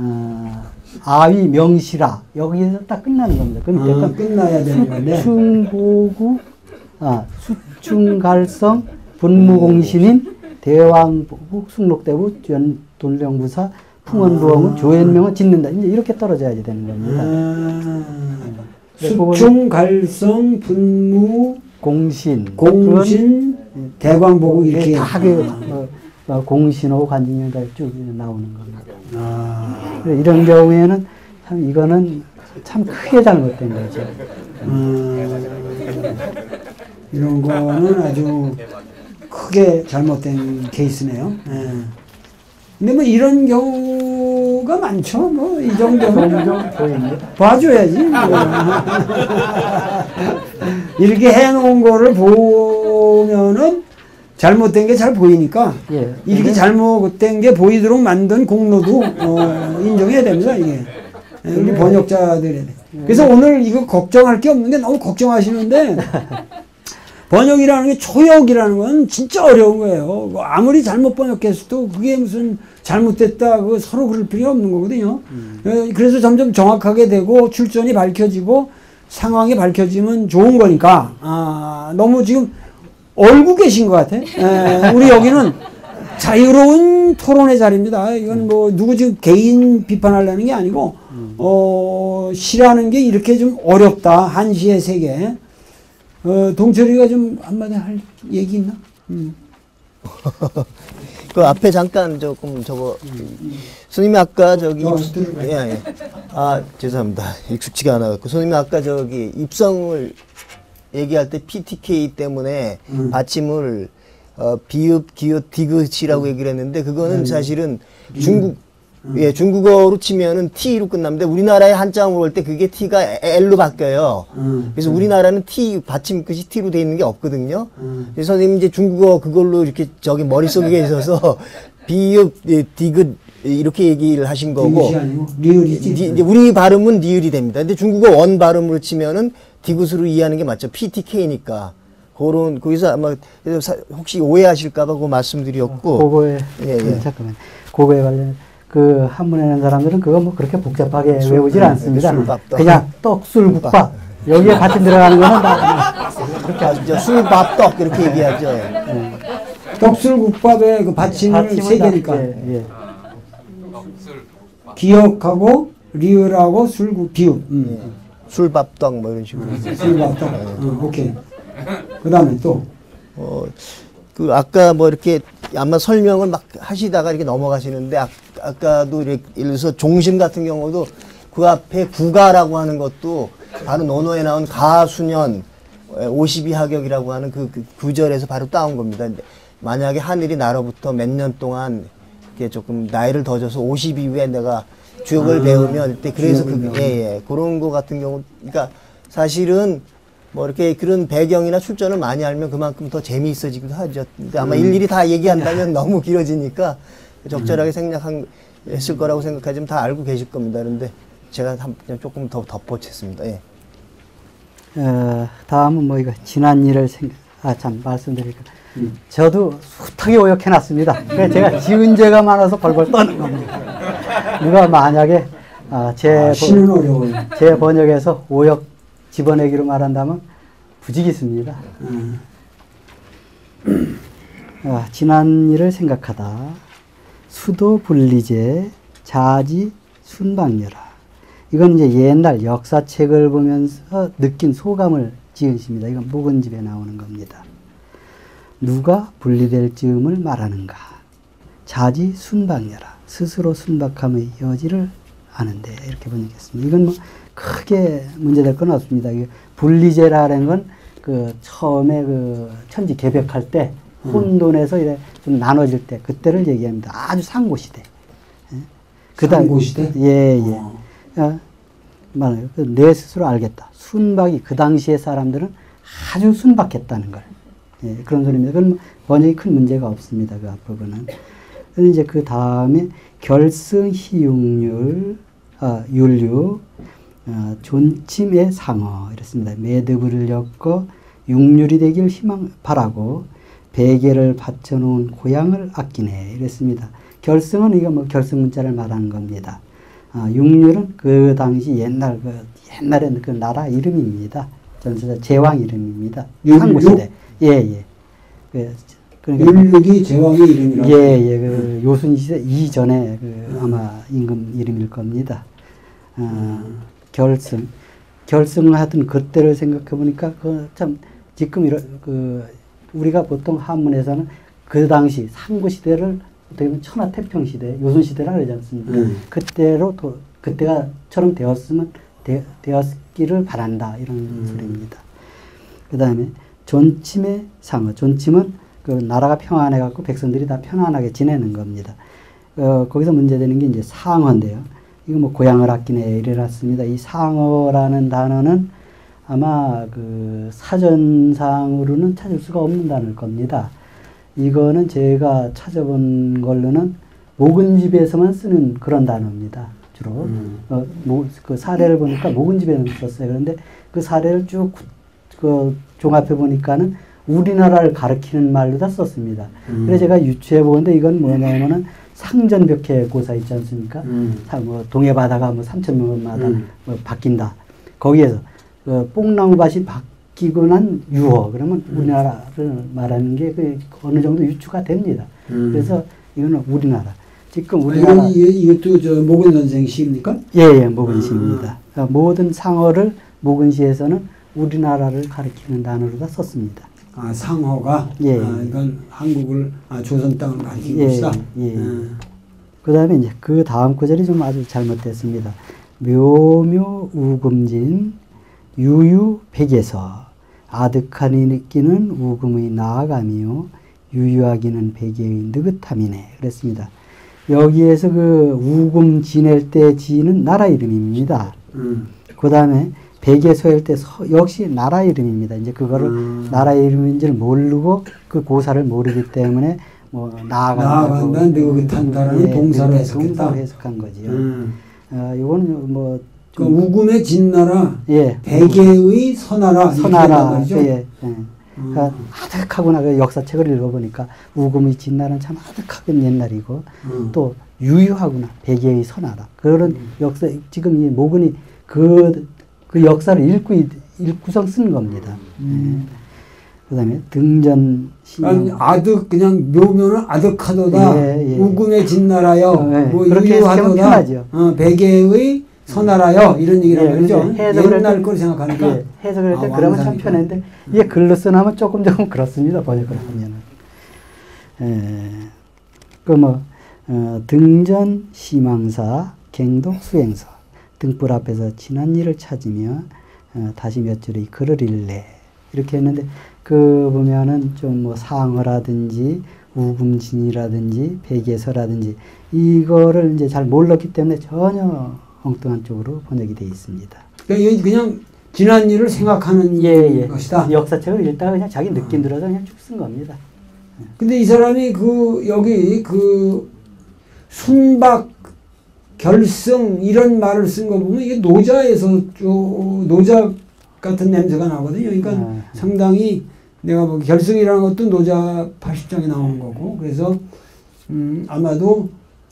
아위 명시라 여기에서 딱 끝나는 겁니다. 그 밑에 끝나야 되는 건데 수충보구 수충갈성 분무공신인 대왕복 숙록대부 돈령부사 풍원부엉은 조현명은 짓는다. 이제 이렇게 떨어져야지 되는 겁니다. 수충갈성 분무 공신 대광보고 이렇게 다 공신하고 관진이 쭉 나오는 겁니다. 이런 경우에는 참 이거는 참 크게 잘못된 거죠. 이런 거는 아주 크게 잘못된 케이스네요. 근데 뭐 이런 경우가 많죠. 뭐 이 정도는 봐줘야지. 뭐. 이렇게 해놓은 거를 보면은 잘못된 게 잘 보이니까 이렇게 잘못된 게 보이도록 만든 공로도 인정해야 됩니다. 이게 우리 번역자들에. 그래서 오늘 이거 걱정할 게 없는 게 너무 걱정하시는데. 번역이라는 게 초역이라는 건 진짜 어려운 거예요. 아무리 잘못 번역했어도 그게 무슨 잘못됐다 그 서로 그럴 필요 없는 거거든요. 그래서 점점 정확하게 되고 출전이 밝혀지고 상황이 밝혀지면 좋은 거니까 너무 지금 얼고 계신 것 같아. 우리 여기는 자유로운 토론의 자리입니다. 이건 뭐 누구 지금 개인 비판하려는 게 아니고 시라는 게 이렇게 좀 어렵다. 한시의 세계. 동철이가 좀 한마디 할 얘기 있나? 그 앞에 잠깐 조금 저거 스님이 아까 저기 예. 아 죄송합니다. 익숙치가 않아갖고 스님이 아까 저기 입성을 얘기할 때 PTK 때문에 받침을 비읍, 기읍, 디귿이라고 얘기를 했는데 그거는 사실은 중국어로 치면은 T로 끝납니다. 우리나라의 한자음으로 볼 때 그게 T가 L로 바뀌어요. 그래서 우리나라는 T, 받침 끝이 T로 돼 있는 게 없거든요. 그래서 선생님 이제 중국어 그걸로 이렇게 저기 머릿속에 있어서 비읍, 디귿 이렇게 얘기를 하신 거고. 리을이지. 이제 우리 발음은 리을이 됩니다. 근데 중국어 원 발음으로 치면은 디귿으로 이해하는 게 맞죠. PTK니까. 그런, 거기서 아마, 혹시 오해하실까봐 그 말씀드렸고. 그거에, 잠깐만. 그거에 관련, 그 한문에 있는 사람들은 그거 뭐 그렇게 복잡하게 외우질 않습니다. 그냥 떡, 술, 국밥. 여기에 같이 들어가는 거는 다 그렇게 하죠. 술, 밥, 떡 이렇게 얘기하죠. 떡, 술, 국밥의 그 받침을 세 개니까. 기억하고, 리을하고, 술, 국, 비읍. 술, 밥, 떡 뭐 이런 식으로. 술, 밥, 떡. 오케이. 그 다음에 또. 그 아까 뭐 이렇게 아마 설명을 막 하시다가 이렇게 넘어가시는데 아까도 이렇게 예를 들어서 종심 같은 경우도 그 앞에 구가라고 하는 것도 바로 논어에 나온 가수년 52하격이라고 하는 그 구절에서 바로 따온 겁니다. 근데 만약에 하늘이 나로부터 몇 년 동안 이렇게 조금 나이를 더 줘서 50 이후에 내가 주역을 배우면 그때 그래서 그게 그런 거 같은 경우 그러니까 사실은 뭐 이렇게 그런 배경이나 출전을 많이 알면 그만큼 더 재미있어지기도 하죠. 근데 아마 일일이 다 얘기한다면 너무 길어지니까 적절하게 생략했을 거라고 생각하지만 다 알고 계실 겁니다. 그런데 제가 그냥 조금 더 덧붙였습니다. 예. 다음은 뭐 이거 지난 일을 말씀드릴까. 저도 숱하게 오역해놨습니다. 그래서 제가 지은 죄가 많아서 벌벌 떠는 겁니다. 누가 만약에 제 번역에서 오역 집어내기로 말한다면 부지기수입니다. 지난 일을 생각하다. 수도 분리제, 자지 순방녀라. 이건 이제 옛날 역사책을 보면서 느낀 소감을 지은 시입니다. 이건 묵은집에 나오는 겁니다. 누가 분리될 즈음을 말하는가. 자지 순방녀라. 스스로 순박함의 여지를 아는데 이렇게 번역했습니다. 이건 뭐 크게 문제될 건 없습니다. 분리제라는 건 그 처음에 그 천지 개벽할 때 혼돈에서 이래 좀 나눠질 때 그때를 얘기합니다. 아주 상고시대. 상고시대? 예. 말해요. 내 스스로 알겠다. 순박이 그 당시의 사람들은 아주 순박했다는 걸. 예, 그런 소리입니다. 그건 번역이 큰 문제가 없습니다. 그 앞부분은. 그런데 이제 그 다음에 결승 희육률, 율류, 존침의 상어 이렇습니다. 매듭을 엮어 육률이 되길 바라고 베개를 받쳐놓은 고향을 아끼네 이랬습니다. 결승은 이거 뭐 결승 문자를 말하는 겁니다. 육률은 그 당시 옛날에 그 나라 이름입니다. 전세자 제왕 이름입니다. 상고시대. 예. 그러니까 율육이 제왕의 이름이라고. 예. 그 요순 시대 이전에 그 아마 임금 이름일 겁니다. 결승을 하던 그때를 생각해 보니까 그 참 지금 우리가 보통 한문에서는 그 당시 상고 시대를 어떻게 보면 천하태평 시대, 요순 시대라 그러지 않습니까? 그때가처럼 되었기를 바란다 이런 소리입니다. 그 다음에 존침의 상어. 존침은 그 나라가 평안해 갖고 백성들이 다 편안하게 지내는 겁니다. 거기서 문제되는 게 이제 상어인데요. 이거 뭐 고향을 아끼네 이래놨습니다. 이 상어라는 단어는 아마 그 사전상으로는 찾을 수가 없는 단어일 겁니다. 이거는 제가 찾아본 걸로는 목은집에서만 쓰는 그런 단어입니다. 주로. 그 사례를 보니까 목은집에는 썼어요. 그런데 그 사례를 쭉 종합해 보니까는 우리나라를 가리키는 말로 다 썼습니다. 그래서 제가 유추해 보는데 이건 뭐냐면은 상전벽해 고사 있지 않습니까? 뭐 동해 바다가 뭐 3,000년마다 뭐 바뀐다. 거기에서 뽕나무밭이 바뀌고 난 유허 그러면 우리나라를 말하는 게 그 어느 정도 유추가 됩니다. 그래서 이거는 우리나라. 지금 우리나라 이것도 저 모근 선생 시입니까? 예, 모근 시입니다. 그러니까 모든 상어를 모근 시에서는 우리나라를 가리키는 단어로 다 썼습니다. 상어가 예. 이건 한국을 조선 땅을 가리키고 예, 있다. 예. 그 다음에 이제 그 다음 구절이 좀 아주 잘못됐습니다. 묘묘 우금진 유유 백에서 아득하니 끼는 우금의 나아감이요 유유하기는 백의 느긋함이네 그랬습니다. 여기에서 그 우금 지낼 때 지는 나라 이름입니다. 그 다음에 백에 서일 때 역시 나라 이름입니다. 이제 그거를 나라 이름인지를 모르고 그 고사를 모르기 때문에 뭐 나아간다, 느긋한다라는 동사로 해석했다. 동사로 해석한 거지요. 이거는 뭐 그 우금의 진나라, 예, 백의 서나라, 서나라, 말이죠. 예, 예. 그러니까 아득하구나. 그 역사책을 읽어보니까 우금의 진나라는 참 아득하건 옛날이고 또 유유하구나. 백의 서나라. 그런 역사 지금 이 모근이 그 역사를 읽고서 쓴 겁니다. 그다음에 등전 아니, 그냥 묘면은 아득하도다. 예, 예. 우금의 진나라여. 뭐 그렇게 해석하면 편하죠. 백의 서나라여 이런 얘기란 말이죠. 옛날 걸 생각하니까. 예, 해석을 할 때 그러면 참 편한데 이게 글로 써나면 조금 그렇습니다. 번역을 하면은. 등전 시망사 갱독 수행서 등불 앞에서 지난 일을 찾으며 다시 몇 줄의 글을 읽래 이렇게 했는데 그 보면은 좀 뭐 상어라든지 우금진이라든지 백예서라든지 이거를 이제 잘 몰랐기 때문에 전혀 엉뚱한 쪽으로 번역이 되어 있습니다. 그냥 지난 일을 생각하는 것이다. 역사책을 읽다가 그냥 자기 느낌 들어서 그냥 쭉 쓴 겁니다. 근데 이 사람이 여기 순박 결승 이런 말을 쓴 거 보면 이게 노자에서 노자 같은 냄새가 나거든요. 그러니까 상당히 내가 보기 결승이라는 것도 노자 80장에 나오는 거고 그래서 아마도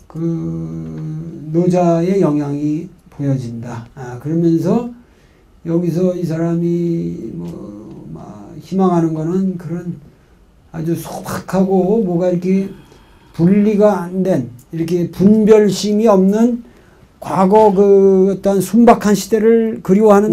그 노자의 영향이 보여진다. 그러면서 여기서 이 사람이 희망하는 거는 그런 아주 소박하고 뭐가 이렇게 분리가 안 된 이렇게 분별심이 없는 과거 그 어떤 순박한 시대를 그리워하는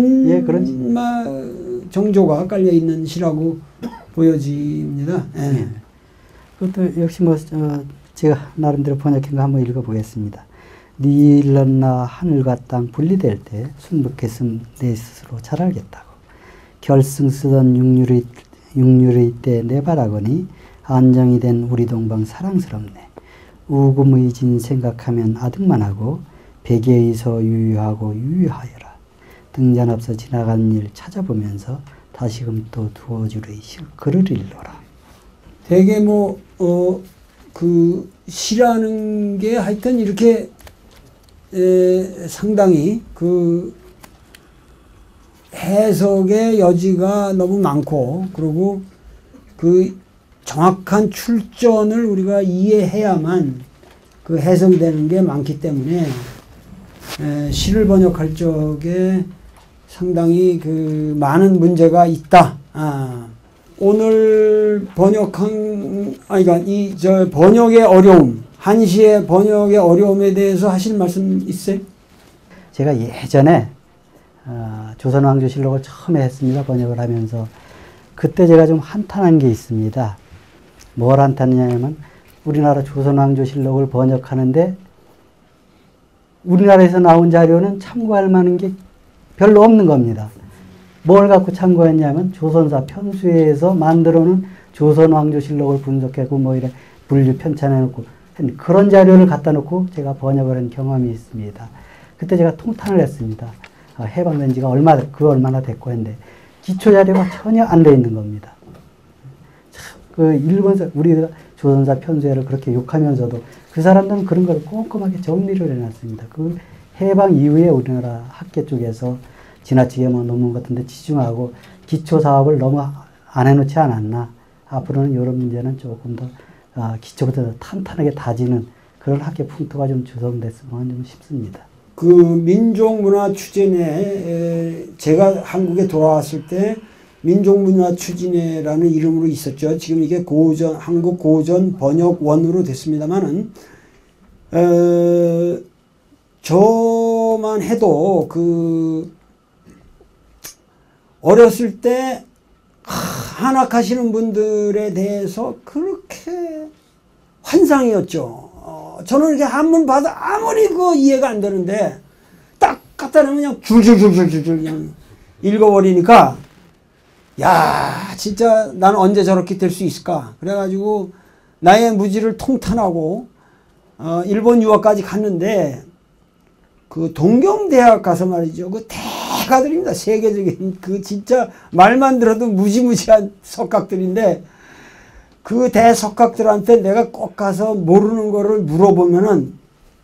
그런 정조가 깔려 있는 시라고 보여집니다. 예. 그것도 역시 제가 나름대로 번역한 거 한번 읽어보겠습니다. 네 일렀나 하늘과 땅 분리될 때 순박했음 내 스스로 잘 알겠다고. 결승 쓰던 육류의 때 내 바라거니 안정이 된 우리 동방 사랑스럽네. 우금의 진 생각하면 아득만 하고 백예의서 유유하고 유유하여라. 등잔 앞서 지나간 일 찾아보면서 다시금 또 두어 줄의 글을 읽노라. 되게 그 시라는 게 하여튼 이렇게 상당히 그 해석의 여지가 너무 많고 그리고 그 정확한 출전을 우리가 이해해야만 그 해석이 되는 게 많기 때문에 시를 번역할 적에 상당히 그 많은 문제가 있다. 오늘 번역한 번역의 어려움, 한시의 번역의 어려움에 대해서 하실 말씀 있어요? 제가 예전에 조선왕조실록을 처음에 했습니다. 번역을 하면서 그때 제가 좀 한탄한 게 있습니다. 뭘 한탄했냐면 우리나라 조선왕조실록을 번역하는데 우리나라에서 나온 자료는 참고할 만한 게 별로 없는 겁니다. 뭘 갖고 참고했냐면 조선사 편수에서 만들어놓은 조선왕조실록을 분석하고 이래 분류 편찬해놓고 그런 자료를 갖다 놓고 제가 번역을 한 경험이 있습니다. 그때 제가 통탄을 했습니다. 해방된 지가 얼마나 됐고 했는데 기초 자료가 전혀 안 돼 있는 겁니다. 그 일본사 우리가 조선사 편수회를 그렇게 욕하면서도 그 사람들은 그런 걸 꼼꼼하게 정리를 해놨습니다. 그 해방 이후에 우리나라 학계 쪽에서 지나치게 논문 같은 데 치중하고 기초 사업을 너무 안 해놓지 않았나. 앞으로는 이런 문제는 조금 더 기초부터 탄탄하게 다지는 그런 학계 풍토가 좀 조성됐으면 좀 싶습니다. 그 민족문화 추진회 제가 한국에 돌아왔을 때 민족문화 추진회라는 이름으로 있었죠. 지금 이게 한국 고전 번역원으로 됐습니다만은 저만 해도 어렸을 때 산악하시는 분들에 대해서 그렇게 환상이었죠. 저는 이렇게 한문 봐도 아무리 그 이해가 안 되는데 딱 갖다 놓으면 그냥 줄줄줄줄줄 그냥 읽어버리니까 야 진짜 나는 언제 저렇게 될 수 있을까. 그래가지고 나의 무지를 통탄하고 일본 유학까지 갔는데 그 동경대학 가서 말이죠. 그 대가들입니다. 세계적인 그 진짜 말만 들어도 무지무지한 석학들인데 그 대석학들한테 내가 꼭 가서 모르는 거를 물어보면은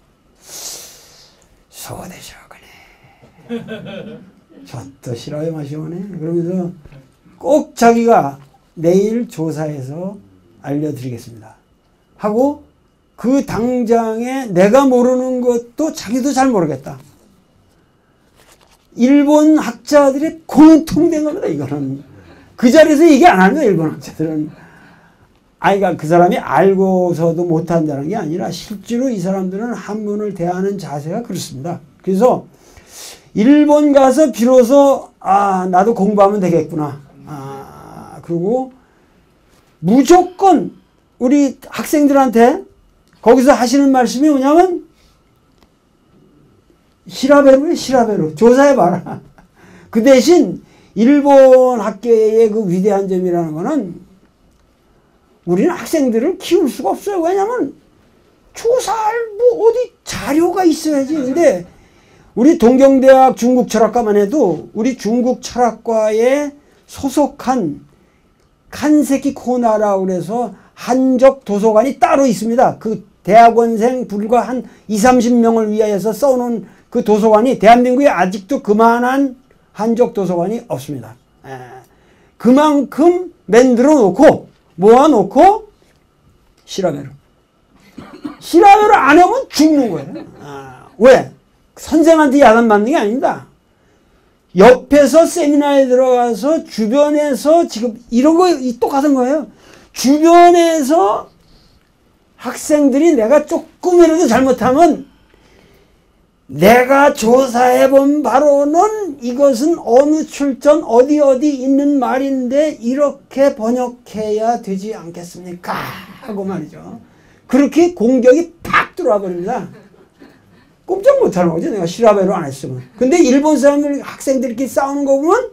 소대죠 그네 저도 싫어요 마시오네 그러면서 꼭 자기가 내일 조사해서 알려드리겠습니다 하고 그 당장에 내가 모르는 것도 자기도 잘 모르겠다. 일본 학자들의 공통된 겁니다. 이거는 그 자리에서 얘기 안 하는 거예요. 일본 학자들은. 그러니까 그 사람이 알고서도 못한다는 게 아니라 실제로 이 사람들은 한문을 대하는 자세가 그렇습니다. 그래서 일본 가서 비로소 나도 공부하면 되겠구나. 그리고 무조건 우리 학생들한테 거기서 하시는 말씀이 뭐냐면 시라베로에 시라베로 조사해봐라. 그 대신 일본 학계의 그 위대한 점이라는 거는 우리는 학생들을 키울 수가 없어요. 왜냐면 조사할 뭐 어디 자료가 있어야지. 근데 우리 동경대학 중국 철학과만 해도 우리 중국 철학과에 소속한 칸세키 코나라고 그래서 한적 도서관이 따로 있습니다. 그 대학원생 불과 한 20-30명을 위하여서 써놓은 그 도서관이 대한민국에 아직도 그만한 한적 도서관이 없습니다. 그만큼 만들어 놓고 모아놓고 시라베로 안 하면 죽는 거예요. 왜? 선생한테 야단 맞는 게 아닙니다. 옆에서 세미나에 들어가서 주변에서 지금 이런 거 똑같은 거예요. 주변에서 학생들이 내가 조금이라도 잘못하면 내가 조사해본 바로는 이것은 어느 출전 어디 있는 말인데 이렇게 번역해야 되지 않겠습니까? 하고 말이죠. 그렇게 공격이 팍 들어와 버립니다. 꼼짝 못하는 거죠. 내가 시라베로 안 했으면. 근데 일본 사람들 학생들끼리 싸우는 거 보면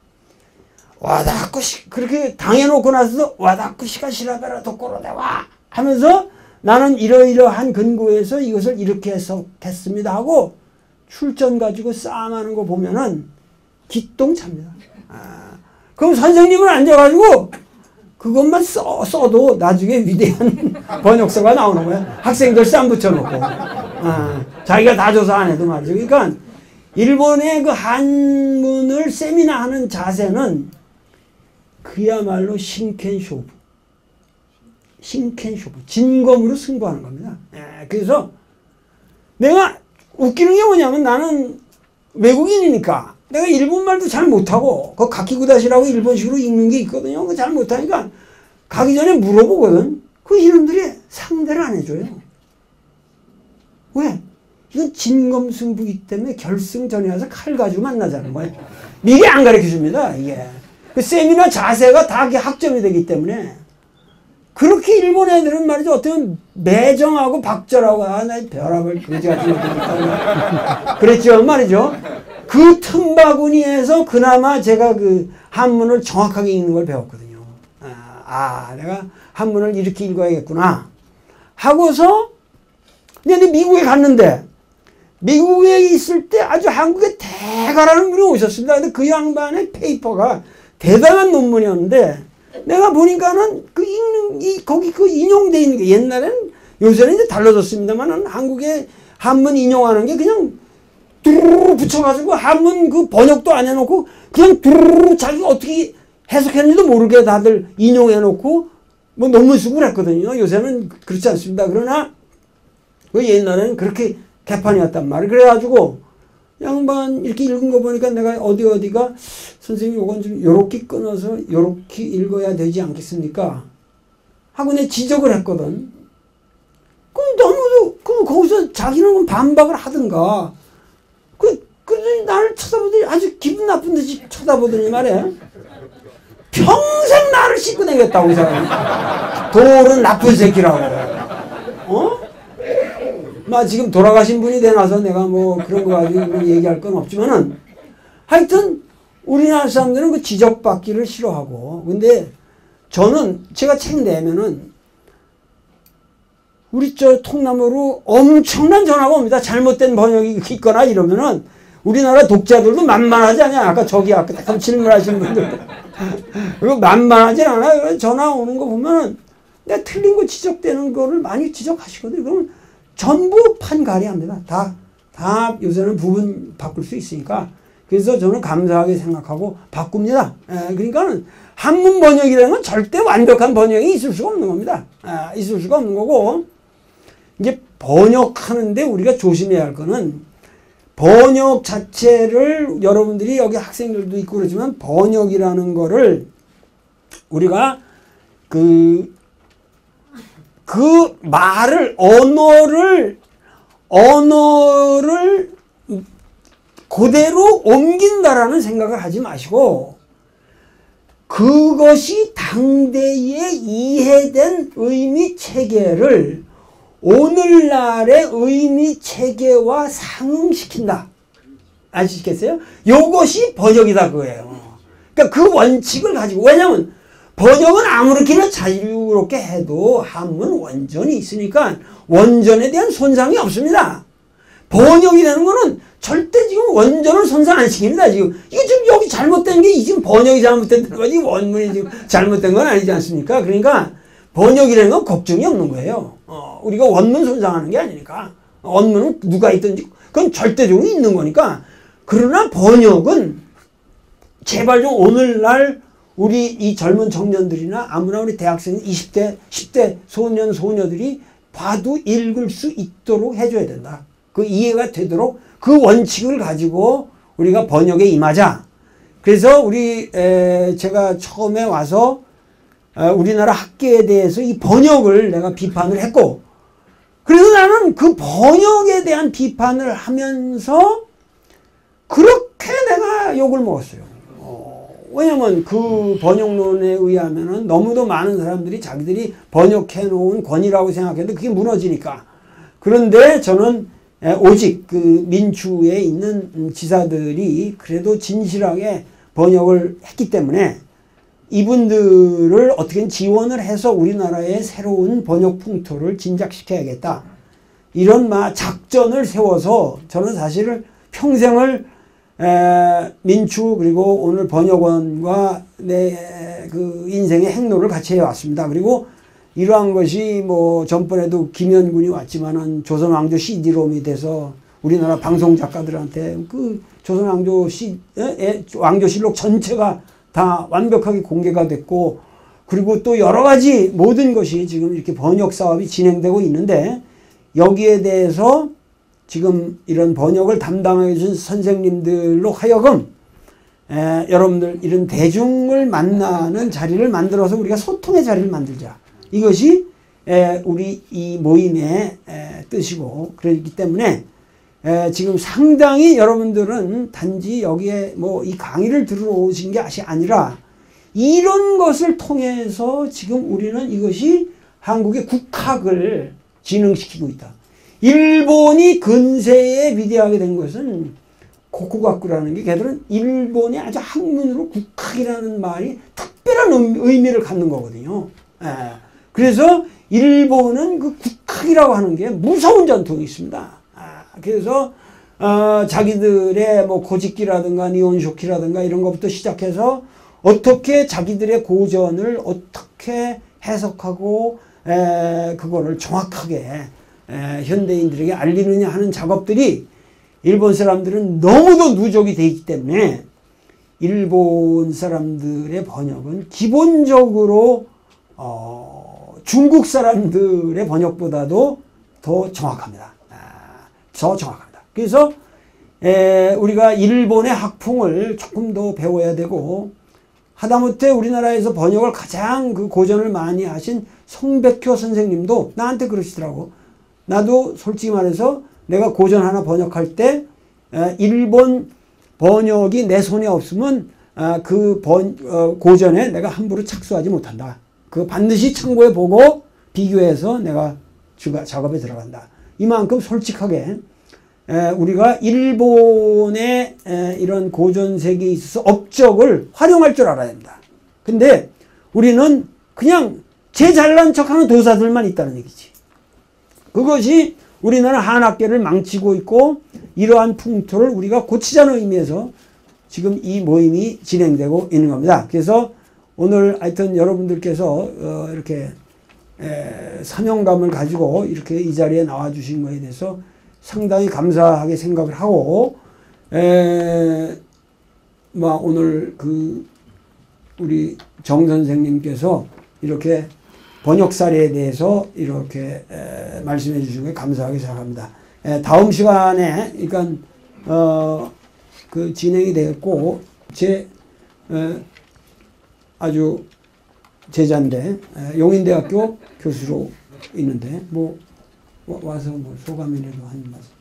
와다쿠시 그렇게 당해놓고 나서도 와다쿠시가 시라베라 도코로데와 하면서 나는 이러이러한 근거에서 이것을 이렇게 해석했습니다 하고 출전 가지고 싸움하는 거 보면은 기똥찹니다. 그럼 선생님은 앉아가지고 그것만 써도 나중에 위대한 번역서가 나오는 거야. 학생들 쌈 붙여놓고 자기가 다 조사 안 해도 말이죠. 그러니까 일본의 그 한문을 세미나하는 자세는 그야말로 신켄쇼부 진검으로 승부하는 겁니다. 그래서 내가 웃기는 게 뭐냐면 나는 외국인이니까 내가 일본말도 잘 못하고 그 가키구다시라고 일본식으로 읽는 게 있거든요. 그거 잘 못하니까 가기 전에 물어보거든. 그 이놈들이 상대를 안 해줘요. 왜? 이건 진검승부이기 때문에 결승전에 와서 칼 가지고 만나자는 거예요. 미리 안 가르쳐줍니다. 이게 그 세미나 자세가 다 학점이 되기 때문에 그렇게 일본 애들은 말이죠. 어떤 매정하고 박절하고 나 벼락을 그지 같은 것도 그랬지만 말이죠. 그 틈바구니에서 그나마 제가 그 한문을 정확하게 읽는 걸 배웠거든요. 내가 한문을 이렇게 읽어야겠구나 하고서 근데 미국에 갔는데 미국에 있을 때 아주 한국에 대가라는 분이 오셨습니다. 근데 그 양반의 페이퍼가 대단한 논문이었는데 내가 보니까는 그 거기 그 인용돼 있는 게 옛날에는 요새는 이제 달라졌습니다만은 한국에 한문 인용하는 게 그냥 두루루 붙여가지고 한문 그 번역도 안 해놓고 그냥 두루루 자기가 어떻게 해석했는지도 모르게 다들 인용해놓고 뭐 논문 쓰고 그랬거든요. 요새는 그렇지 않습니다. 그러나 그 옛날에는 그렇게 개판이었단 말이에요. 그래가지고 양반 이렇게 읽은 거 보니까 내가 어디가 선생님 요건 좀 요렇게 끊어서 요렇게 읽어야 되지 않겠습니까? 하고 내 지적을 했거든. 그럼 너무 그럼 거기서 자기는 반박을 하든가. 그러더니 나를 쳐다보더니 아주 기분 나쁜 듯이 쳐다보더니 말이야. 평생 맨날 씻고 다녔다고, 이 사람이. 돌은 나쁜 새끼라고. 지금 돌아가신 분이 되나서 내가 뭐 그런 거 가지고 얘기할 건 없지만은, 하여튼, 우리나라 사람들은 그 지적받기를 싫어하고, 근데 저는 제가 책 내면은, 우리 통나무로 엄청난 전화가 옵니다. 잘못된 번역이 있거나 이러면은, 우리나라 독자들도 만만하지 않냐. 아까 질문하신 분들. 그리고 만만하지 않아요. 전화 오는 거 보면은, 내가 틀린 거 지적되는 거를 많이 지적하시거든요. 그러면 전부 판가리합니다. 다 요새는 부분 바꿀 수 있으니까. 그래서 저는 감사하게 생각하고 바꿉니다. 그러니까는 한문 번역이라는 건 절대 완벽한 번역이 있을 수가 없는 겁니다. 있을 수가 없는 거고, 이제 번역하는데 우리가 조심해야 할 거는 번역 자체를 여러분들이 여기 학생들도 있고 그러지만 번역이라는 거를 우리가 그 말을 언어를 그대로 옮긴다라는 생각을 하지 마시고 그것이 당대에 이해된 의미 체계를 오늘날의 의미 체계와 상응시킨다. 아시겠어요? 요것이 번역이다 그거예요. 그러니까 그 원칙을 가지고, 왜냐면 번역은 아무렇게나 자유롭게 해도 한문 원전이 있으니까 원전에 대한 손상이 없습니다. 번역이라는 거는 절대 지금 원전을 손상 안 시킵니다. 지금 이거 지금 여기 잘못된 게 지금 번역이 잘못된 거지 원문이 지금 잘못된 건 아니지 않습니까? 그러니까 번역이라는 건 걱정이 없는 거예요. 우리가 원문 손상하는 게 아니니까. 원문은 누가 있든지 그건 절대적으로 있는 거니까. 그러나 번역은 제발 좀 오늘날 우리 이 젊은 청년들이나 아무나 우리 대학생 20대, 10대 소녀들이 봐도 읽을 수 있도록 해줘야 된다. 그 이해가 되도록 그 원칙을 가지고 우리가 번역에 임하자. 그래서 제가 처음에 와서 우리나라 학계에 대해서 이 번역을 내가 비판을 했고, 그래서 나는 그 번역에 대한 비판을 하면서 그렇게 내가 욕을 먹었어요. 왜냐면 그 번역론에 의하면은 너무도 많은 사람들이 자기들이 번역해 놓은 권위라고 생각했는데 그게 무너지니까. 그런데 저는 오직 그 민추에 있는 지사들이 그래도 진실하게 번역을 했기 때문에 이분들을 어떻게 지원을 해서 우리나라의 새로운 번역 풍토를 진작시켜야겠다. 이런 작전을 세워서 저는 사실은 평생을 민추 그리고 오늘 번역원과 내 그 인생의 행로를 같이 해왔습니다. 그리고 이러한 것이 뭐 전번에도 김현군이 왔지만은 조선왕조 CD롬이 돼서 우리나라 방송 작가들한테 그 조선왕조 왕조실록 전체가 다 완벽하게 공개가 됐고, 그리고 또 여러 가지 모든 것이 지금 이렇게 번역 사업이 진행되고 있는데, 여기에 대해서 지금 이런 번역을 담당해 주신 선생님들로 하여금 여러분들 이런 대중을 만나는 자리를 만들어서 우리가 소통의 자리를 만들자. 이것이 우리 이 모임의 뜻이고, 그렇기 때문에 지금 상당히 여러분들은 단지 여기에 뭐 이 강의를 들으러 오신 게 아니라 이런 것을 통해서 지금 우리는 이것이 한국의 국학을 진흥시키고 있다. 일본이 근세에 위대하게 된 것은 고쿠가쿠라는 게 걔들은 일본이 아주 학문으로 국학이라는 말이 특별한 의미를 갖는 거거든요. 그래서 일본은 그 국학이라고 하는 게 무서운 전통이 있습니다. 그래서 자기들의 뭐 고집기라든가 니온쇼키라든가 이런 것부터 시작해서 어떻게 자기들의 고전을 어떻게 해석하고 그거를 정확하게 현대인들에게 알리느냐 하는 작업들이 일본 사람들은 너무도 누적이 되어 있기 때문에 일본 사람들의 번역은 기본적으로 중국 사람들의 번역보다도 더 정확합니다. 더 정확합니다. 그래서 우리가 일본의 학풍을 조금 더 배워야 되고, 하다못해 우리나라에서 번역을 가장 그 고전을 많이 하신 송백효 선생님도 나한테 그러시더라고. 나도 솔직히 말해서 내가 고전 하나 번역할 때 일본 번역이 내 손에 없으면 고전에 내가 함부로 착수하지 못한다. 그 반드시 참고해 보고 비교해서 내가 작업에 들어간다. 이만큼 솔직하게 우리가 일본의 이런 고전 세계에 있어서 업적을 활용할 줄 알아야 됩니다. 근데 우리는 그냥 제 잘난 척하는 도사들만 있다는 얘기지. 그것이 우리나라 한학계를 망치고 있고 이러한 풍토를 우리가 고치자는 의미에서 지금 이 모임이 진행되고 있는 겁니다. 그래서 오늘 하여튼 여러분들께서 이렇게 사명감을 가지고 이렇게 이 자리에 나와 주신 것에 대해서 상당히 감사하게 생각을 하고 오늘 우리 정 선생님께서 이렇게 번역 사례에 대해서 이렇게 말씀해 주신 게 감사하게 생각합니다. 다음 시간에 그러니까 그 진행이 되겠고 제 아주 제자인데 용인대학교 교수로 있는데 와서 소감이라도 한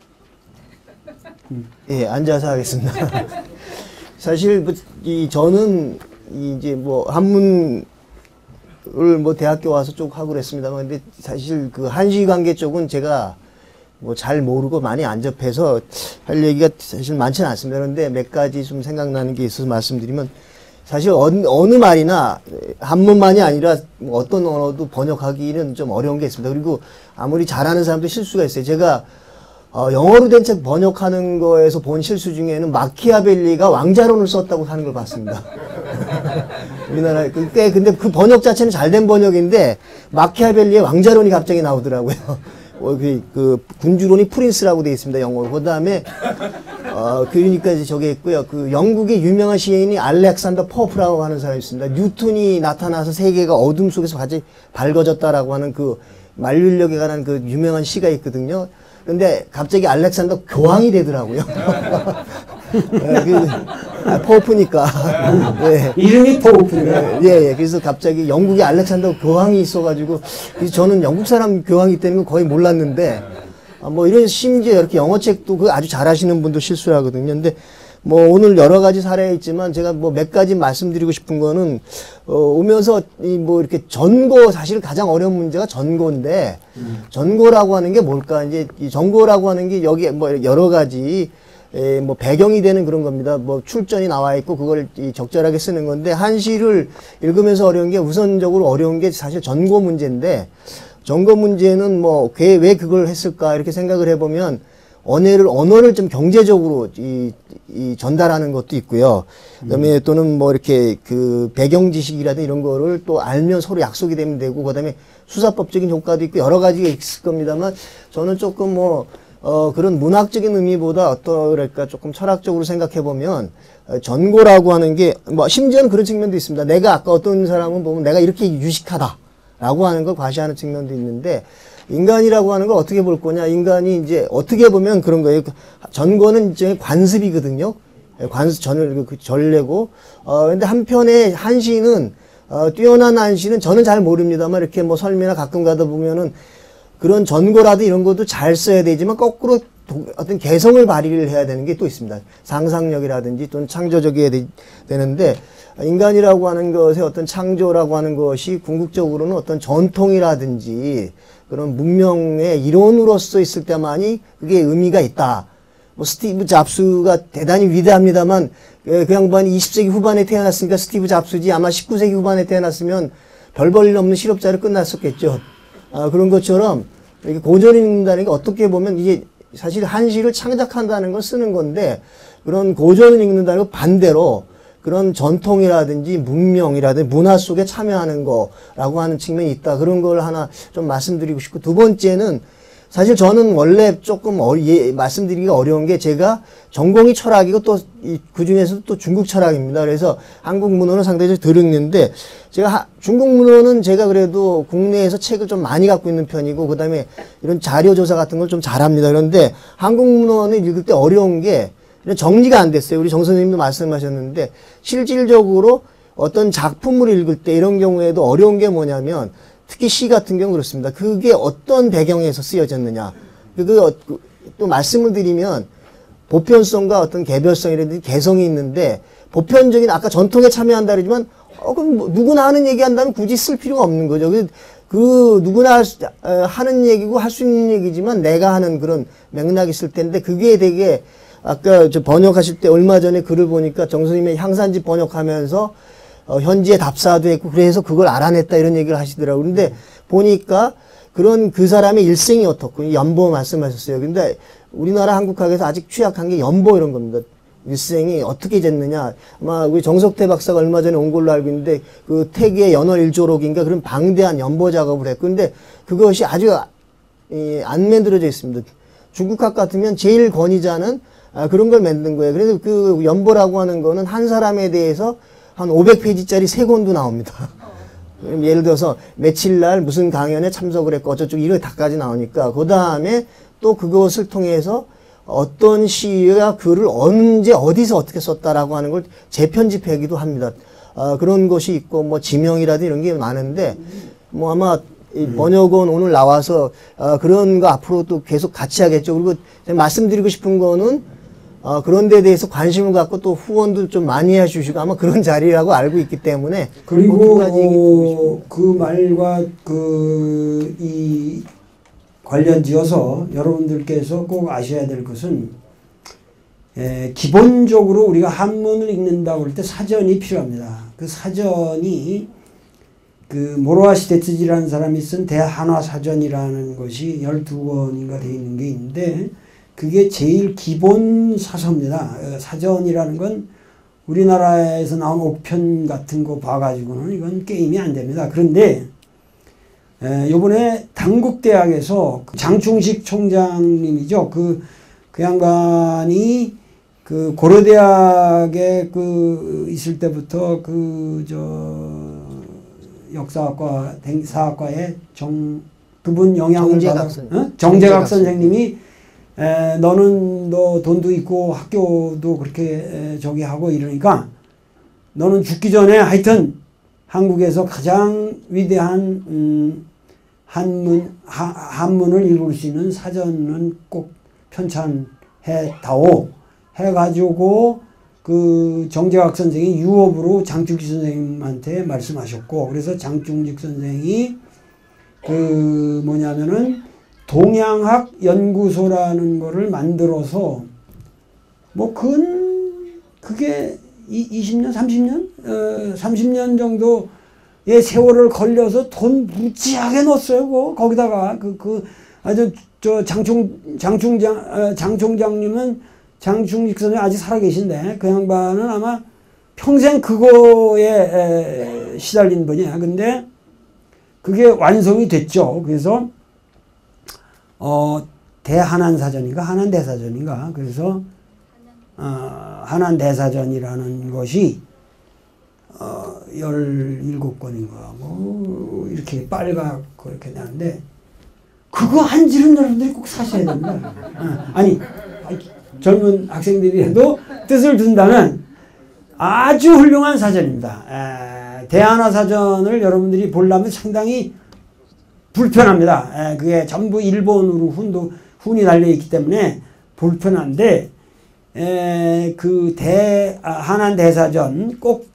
말씀. 예, 앉아서 하겠습니다. 사실 저는 이제 한문을 대학교 와서 쭉 하고 그랬습니다만, 근데 사실 그 한시 관계 쪽은 제가 잘 모르고 많이 안 접해서 할 얘기가 사실 많지는 않습니다. 그런데 몇 가지 좀 생각나는 게 있어서 말씀드리면, 사실 어느 말이나 한문만이 아니라 어떤 언어도 번역하기는 좀 어려운 게 있습니다. 그리고 아무리 잘하는 사람도 실수가 있어요. 제가 영어로 된 책 번역하는 거에서 본 실수 중에는 마키아벨리가 왕자론을 썼다고 하는 걸 봤습니다. 우리나라에 근데 그 번역 자체는 잘된 번역인데 마키아벨리의 왕자론이 갑자기 나오더라고요. 그 군주론이 프린스라고 되어 있습니다, 영어로. 그 다음에 그러니까 이제 저게 있고요. 그 영국의 유명한 시인이 알렉산더 포프라고 하는 사람이 있습니다. 뉴턴이 나타나서 세계가 어둠 속에서 같이 밝아졌다라고 하는 그 만륜력에 관한 그 유명한 시가 있거든요. 근데 갑자기 알렉산더 교황이 되더라고요. 포프니까. 네. 이름이 포프네요. 예. 그래서 갑자기 영국에 알렉산더 교황이 있어가지고, 그래서 저는 영국 사람 교황이 있다는 건 거의 몰랐는데, 이런 심지어 이렇게 영어책도 그 아주 잘하시는 분도 실수를 하거든요. 근데 오늘 여러 가지 사례가 있지만 제가 몇 가지 말씀드리고 싶은 거는, 오면서 이렇게 전고, 사실 가장 어려운 문제가 전고인데, 전고라고 하는 게 뭘까? 이제 이 전고라고 하는 게 여기에 여러 가지 배경이 되는 그런 겁니다. 출전이 나와 있고 그걸 적절하게 쓰는 건데, 한시를 읽으면서 어려운 게 우선적으로 어려운 게 사실 전고 문제인데, 전고 문제는 왜 그걸 했을까 이렇게 생각을 해보면 언어를 좀 경제적으로 전달하는 것도 있고요. 그다음에 또는 이렇게 그 배경 지식이라든 이런 거를 또 알면 서로 약속이 되면 되고, 그다음에 수사법적인 효과도 있고 여러 가지가 있을 겁니다만, 저는 조금 그런 문학적인 의미보다 어떠랄까 조금 철학적으로 생각해 보면 전고라고 하는 게 심지어는 그런 측면도 있습니다. 내가 아까 어떤 사람은 보면 내가 이렇게 유식하다라고 하는 걸 과시하는 측면도 있는데, 인간이라고 하는 걸 어떻게 볼 거냐? 인간이 이제 어떻게 보면 그런 거예요. 전고는 이제 관습이거든요. 전례고. 근데 한편에 한시는 뛰어난 한시는 저는 잘 모릅니다만 이렇게 설미나 가끔 가다 보면은 그런 전고라도 이런 것도 잘 써야 되지만 거꾸로 어떤 개성을 발휘를 해야 되는 게 또 있습니다. 상상력이라든지 또는 창조적이어야 되는데, 인간이라고 하는 것의 어떤 창조라고 하는 것이 궁극적으로는 어떤 전통이라든지 그런 문명의 이론으로서 있을 때만이 그게 의미가 있다. 스티브 잡스가 대단히 위대합니다만 그 양반이 20세기 후반에 태어났으니까 스티브 잡스지, 아마 19세기 후반에 태어났으면 별 볼 일 없는 실업자로 끝났었겠죠. 그런 것처럼 이렇게 고전을 읽는다는 게 어떻게 보면 이게 사실 한시를 창작한다는 걸 쓰는 건데, 그런 고전을 읽는다는 건 반대로 그런 전통이라든지 문명이라든지 문화 속에 참여하는 거라고 하는 측면이 있다. 그런 걸 하나 좀 말씀드리고 싶고, 두 번째는 사실 저는 원래 조금 말씀드리기가 어려운 게, 제가 전공이 철학이고 또 그 중에서도 또 중국 철학입니다. 그래서 한국 문헌은 상당히 덜 읽는데, 제가 중국 문헌은 제가 그래도 국내에서 책을 좀 많이 갖고 있는 편이고, 그 다음에 이런 자료 조사 같은 걸 좀 잘합니다. 그런데 한국 문헌을 읽을 때 어려운 게 정리가 안 됐어요. 우리 정 선생님도 말씀하셨는데, 실질적으로 어떤 작품을 읽을 때 이런 경우에도 어려운 게 뭐냐면, 특히 시 같은 경우 그렇습니다. 그게 어떤 배경에서 쓰여졌느냐. 또 말씀을 드리면, 보편성과 어떤 개별성이라든지 개성이 있는데, 보편적인 아까 전통에 참여한다 그러지만 그럼 뭐 누구나 하는 얘기 한다면 굳이 쓸 필요가 없는 거죠. 그 누구나 하는 얘기고 할 수 있는 얘기지만 내가 하는 그런 맥락이 있을 텐데 그게 되게 아까 저 번역하실 때 얼마 전에 글을 보니까 정 선생님의 향산지 번역하면서 현지에 답사도 했고 그래서 그걸 알아냈다 이런 얘기를 하시더라고요. 근데 보니까 그런 그 사람의 일생이 어떻고 연보 말씀하셨어요. 근데 우리나라 한국학에서 아직 취약한 게 연보 이런 겁니다. 일생이 어떻게 됐느냐. 아마 우리 정석태 박사가 얼마 전에 온 걸로 알고 있는데 그 태기의 연월일조록인가 그런 방대한 연보 작업을 했고 근데 그것이 아주 안 만들어져 있습니다. 중국학 같으면 제일 권위자는 그런 걸 만든 거예요. 그래서 그 연보라고 하는 거는 한 사람에 대해서 한 500페이지짜리 3권도 나옵니다. 예를 들어서 며칠 날 무슨 강연에 참석을 했고 어쩌고 이런 다까지 나오니까 그 다음에 또 그것을 통해서 어떤 시가 글을 언제 어디서 어떻게 썼다라고 하는 걸 재편집하기도 합니다. 그런 것이 있고 뭐 지명이라든지 이런 게 많은데 뭐 아마 이 번역원 오늘 나와서 그런 거 앞으로 또 계속 같이 하겠죠. 그리고 말씀드리고 싶은 거는 그런 데 대해서 관심을 갖고 또 후원도 좀 많이 해주시고 아마 그런 자리라고 알고 있기 때문에 그리고 그 말과 이 관련 지어서 여러분들께서 꼭 아셔야 될 것은 기본적으로 우리가 한문을 읽는다고 할 때 사전이 필요합니다. 그 사전이 그 모로아시 데츠지라는 사람이 쓴 대한화사전이라는 것이 12권인가 되어 있는 게 있는데 그게 제일 기본 사서입니다. 사전이라는 건 우리나라에서 나온 옥편 같은 거 봐가지고는 이건 게임이 안 됩니다. 그런데 요번에 당국대학에서 장충식 총장님이죠. 그 양반이 그 고려대학에 있을 때부터 역사학과, 사학과의 그분 영향을 받아 정재각 선생님이 너는 너 돈도 있고 학교도 그렇게 저기 하고 이러니까 너는 죽기 전에 하여튼 한국에서 가장 위대한 한문을 읽을 수 있는 사전은 꼭 편찬해 해가지고 그 정재학 선생이 유업으로 장충직 선생님한테 말씀하셨고 그래서 장충직 선생이 뭐냐면은 동양학 연구소라는 거를 만들어서 그게 20년, 30년? 30년 정도의 세월을 걸려서 돈 무지하게 넣었어요. 거기다가 아주 장총장님은 장충직 선생님 아직 살아계신데 그 양반은 아마 평생 그거에 시달린 분이야. 근데 그게 완성이 됐죠. 그래서 대한안사전인가 한안대사전인가 그래서 한안대사전이라는 것이 17권인가 뭐 이렇게 빨갛고 이렇게 나는데 그거 한 질은 여러분들이 꼭 사셔야 됩니다. 아니 젊은 학생들이라도 뜻을 둔다면 아주 훌륭한 사전입니다. 대한화사전을 여러분들이 보려면 상당히 불편합니다. 그게 전부 일본으로 훈이 달려있기 때문에 불편한데 한안대사전 꼭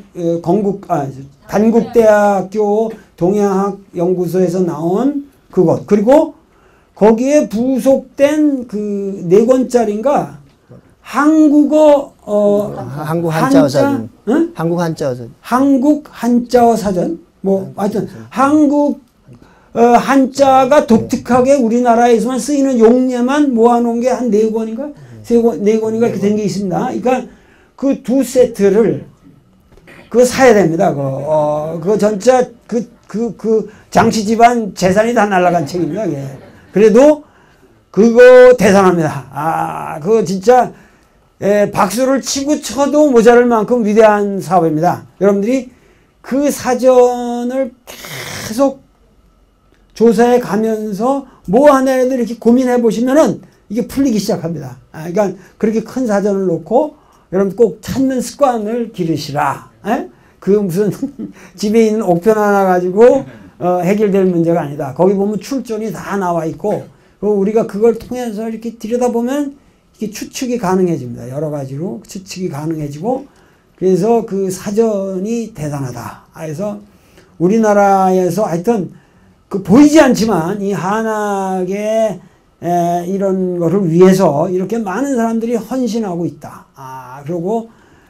단국대학교 동양학연구소에서 나온 그것 그리고 거기에 부속된 그 4권짜리인가 한국어 한국 한자어 사전 응? 한국 한자어 사전 한국 한자어 사전 뭐 하여튼 한국 한자가 독특하게 우리나라에서만 쓰이는 용례만 모아놓은 게 한 4권인가? 4권인가 이렇게 된 게 있습니다. 그러니까 그 2세트를 사야 됩니다. 그거 전체 그 장씨 집안 재산이 다 날아간 책입니다. 예. 그래도 그거 대단합니다. 그거 진짜 박수를 치고 쳐도 모자랄 만큼 위대한 사업입니다. 여러분들이 그 사전을 계속 조사해 가면서 뭐 하나라도 이렇게 고민해 보시면은 이게 풀리기 시작합니다. 그러니까 그렇게 큰 사전을 놓고 여러분 꼭 찾는 습관을 기르시라. 그 무슨 집에 있는 옥편 하나 가지고 해결될 문제가 아니다. 거기 보면 출전이 다 나와 있고 우리가 그걸 통해서 이렇게 들여다보면 이게 추측이 가능해집니다. 여러 가지로 추측이 가능해지고 그래서 그 사전이 대단하다. 그래서 우리나라에서 하여튼 그 보이지 않지만 이 한학의 이런 거를 위해서 이렇게 많은 사람들이 헌신하고 있다. 그리고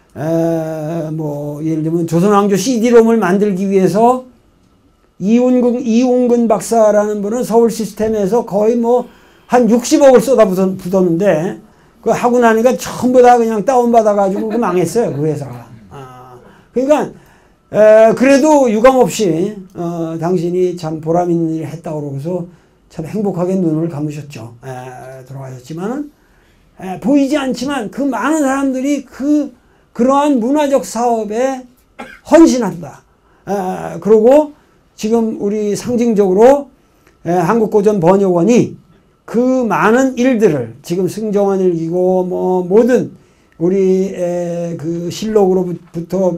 뭐 예를 들면 조선왕조 CD롬을 만들기 위해서 이웅근 박사라는 분은 서울 시스템에서 거의 뭐 한 60억을 쏟아붓었는데 그 하고 나니까 전부 다 그냥 다운받아가지고 그 망했어요. 그 회사가. 그러니까 그래도 유감없이 당신이 참 보람 있는 일을 했다고 그러고서 참 행복하게 눈을 감으셨죠. 돌아가셨지만은 보이지 않지만 그 많은 사람들이 그러한 문화적 사업에 헌신한다. 그리고 지금 우리 상징적으로 한국고전번역원이 그 많은 일들을 지금 승정원 일기고 뭐 모든 우리 그 실록으로부터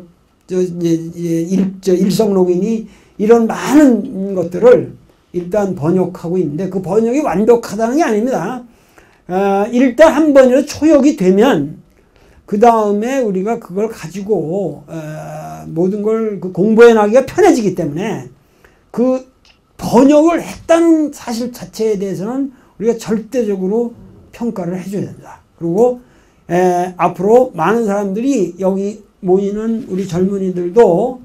일성록이니 이런 많은 것들을 일단 번역하고 있는데 그 번역이 완벽하다는 게 아닙니다. 일단 한 번이라도 초역이 되면 그 다음에 우리가 그걸 가지고 모든 걸 공부해 나가기가 편해지기 때문에 그 번역을 했다는 사실 자체에 대해서는 우리가 절대적으로 평가를 해줘야 된다. 그리고 앞으로 많은 사람들이 여기 모이는 우리 젊은이들도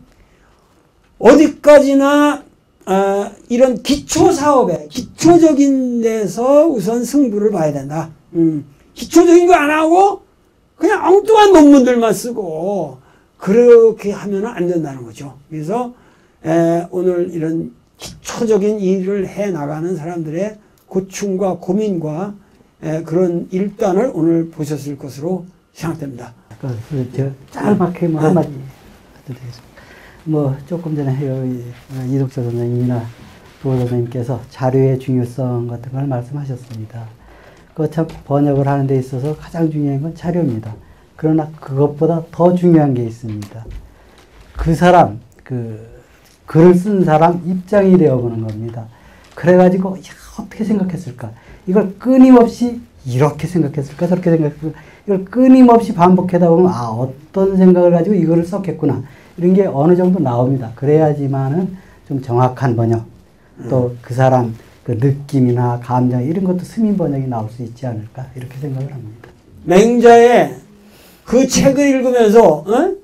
어디까지나 이런 기초사업에 기초적인 데서 우선 승부를 봐야 된다. 기초적인 거 안 하고 그냥 엉뚱한 논문들만 쓰고 그렇게 하면 안 된다는 거죠. 그래서 오늘 이런 기초적인 일을 해나가는 사람들의 고충과 고민과 그런 일단을 오늘 보셨을 것으로 생각됩니다. 짤막하게 뭐 한마디 해도 되겠습니다. 뭐 조금 전에 이덕철 선생님이나 도 선생님께서 자료의 중요성 같은 걸 말씀하셨습니다. 그 참 번역을 하는 데 있어서 가장 중요한 건 자료입니다. 그러나 그것보다 더 중요한 게 있습니다. 그 사람, 글을 쓴 사람 입장이 되어보는 겁니다. 그래가지고 어떻게 생각했을까? 이걸 끊임없이 이렇게 생각했을까? 저렇게 생각했을까? 이걸 끊임없이 반복하다 보면 어떤 생각을 가지고 이거를 썼겠구나. 이런 게 어느 정도 나옵니다. 그래야지만은 좀 정확한 번역, 또 그 사람 그 느낌이나 감정 이런 것도 스민 번역이 나올 수 있지 않을까 이렇게 생각을 합니다. 맹자의 그 책을 읽으면서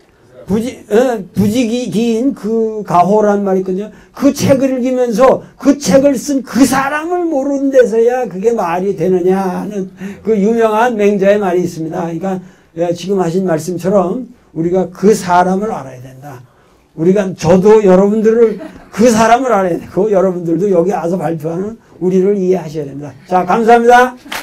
부지기 긴 그 가호란 말이 있거든요. 그 책을 읽으면서 그 책을 쓴 그 사람을 모르는 데서야 그게 말이 되느냐 하는 그 유명한 맹자의 말이 있습니다. 그러니까 지금 하신 말씀처럼 우리가 그 사람을 알아야 된다. 저도 여러분들을 그 사람을 알아야 되고 여러분들도 여기 와서 발표하는 우리를 이해하셔야 됩니다. 자, 감사합니다.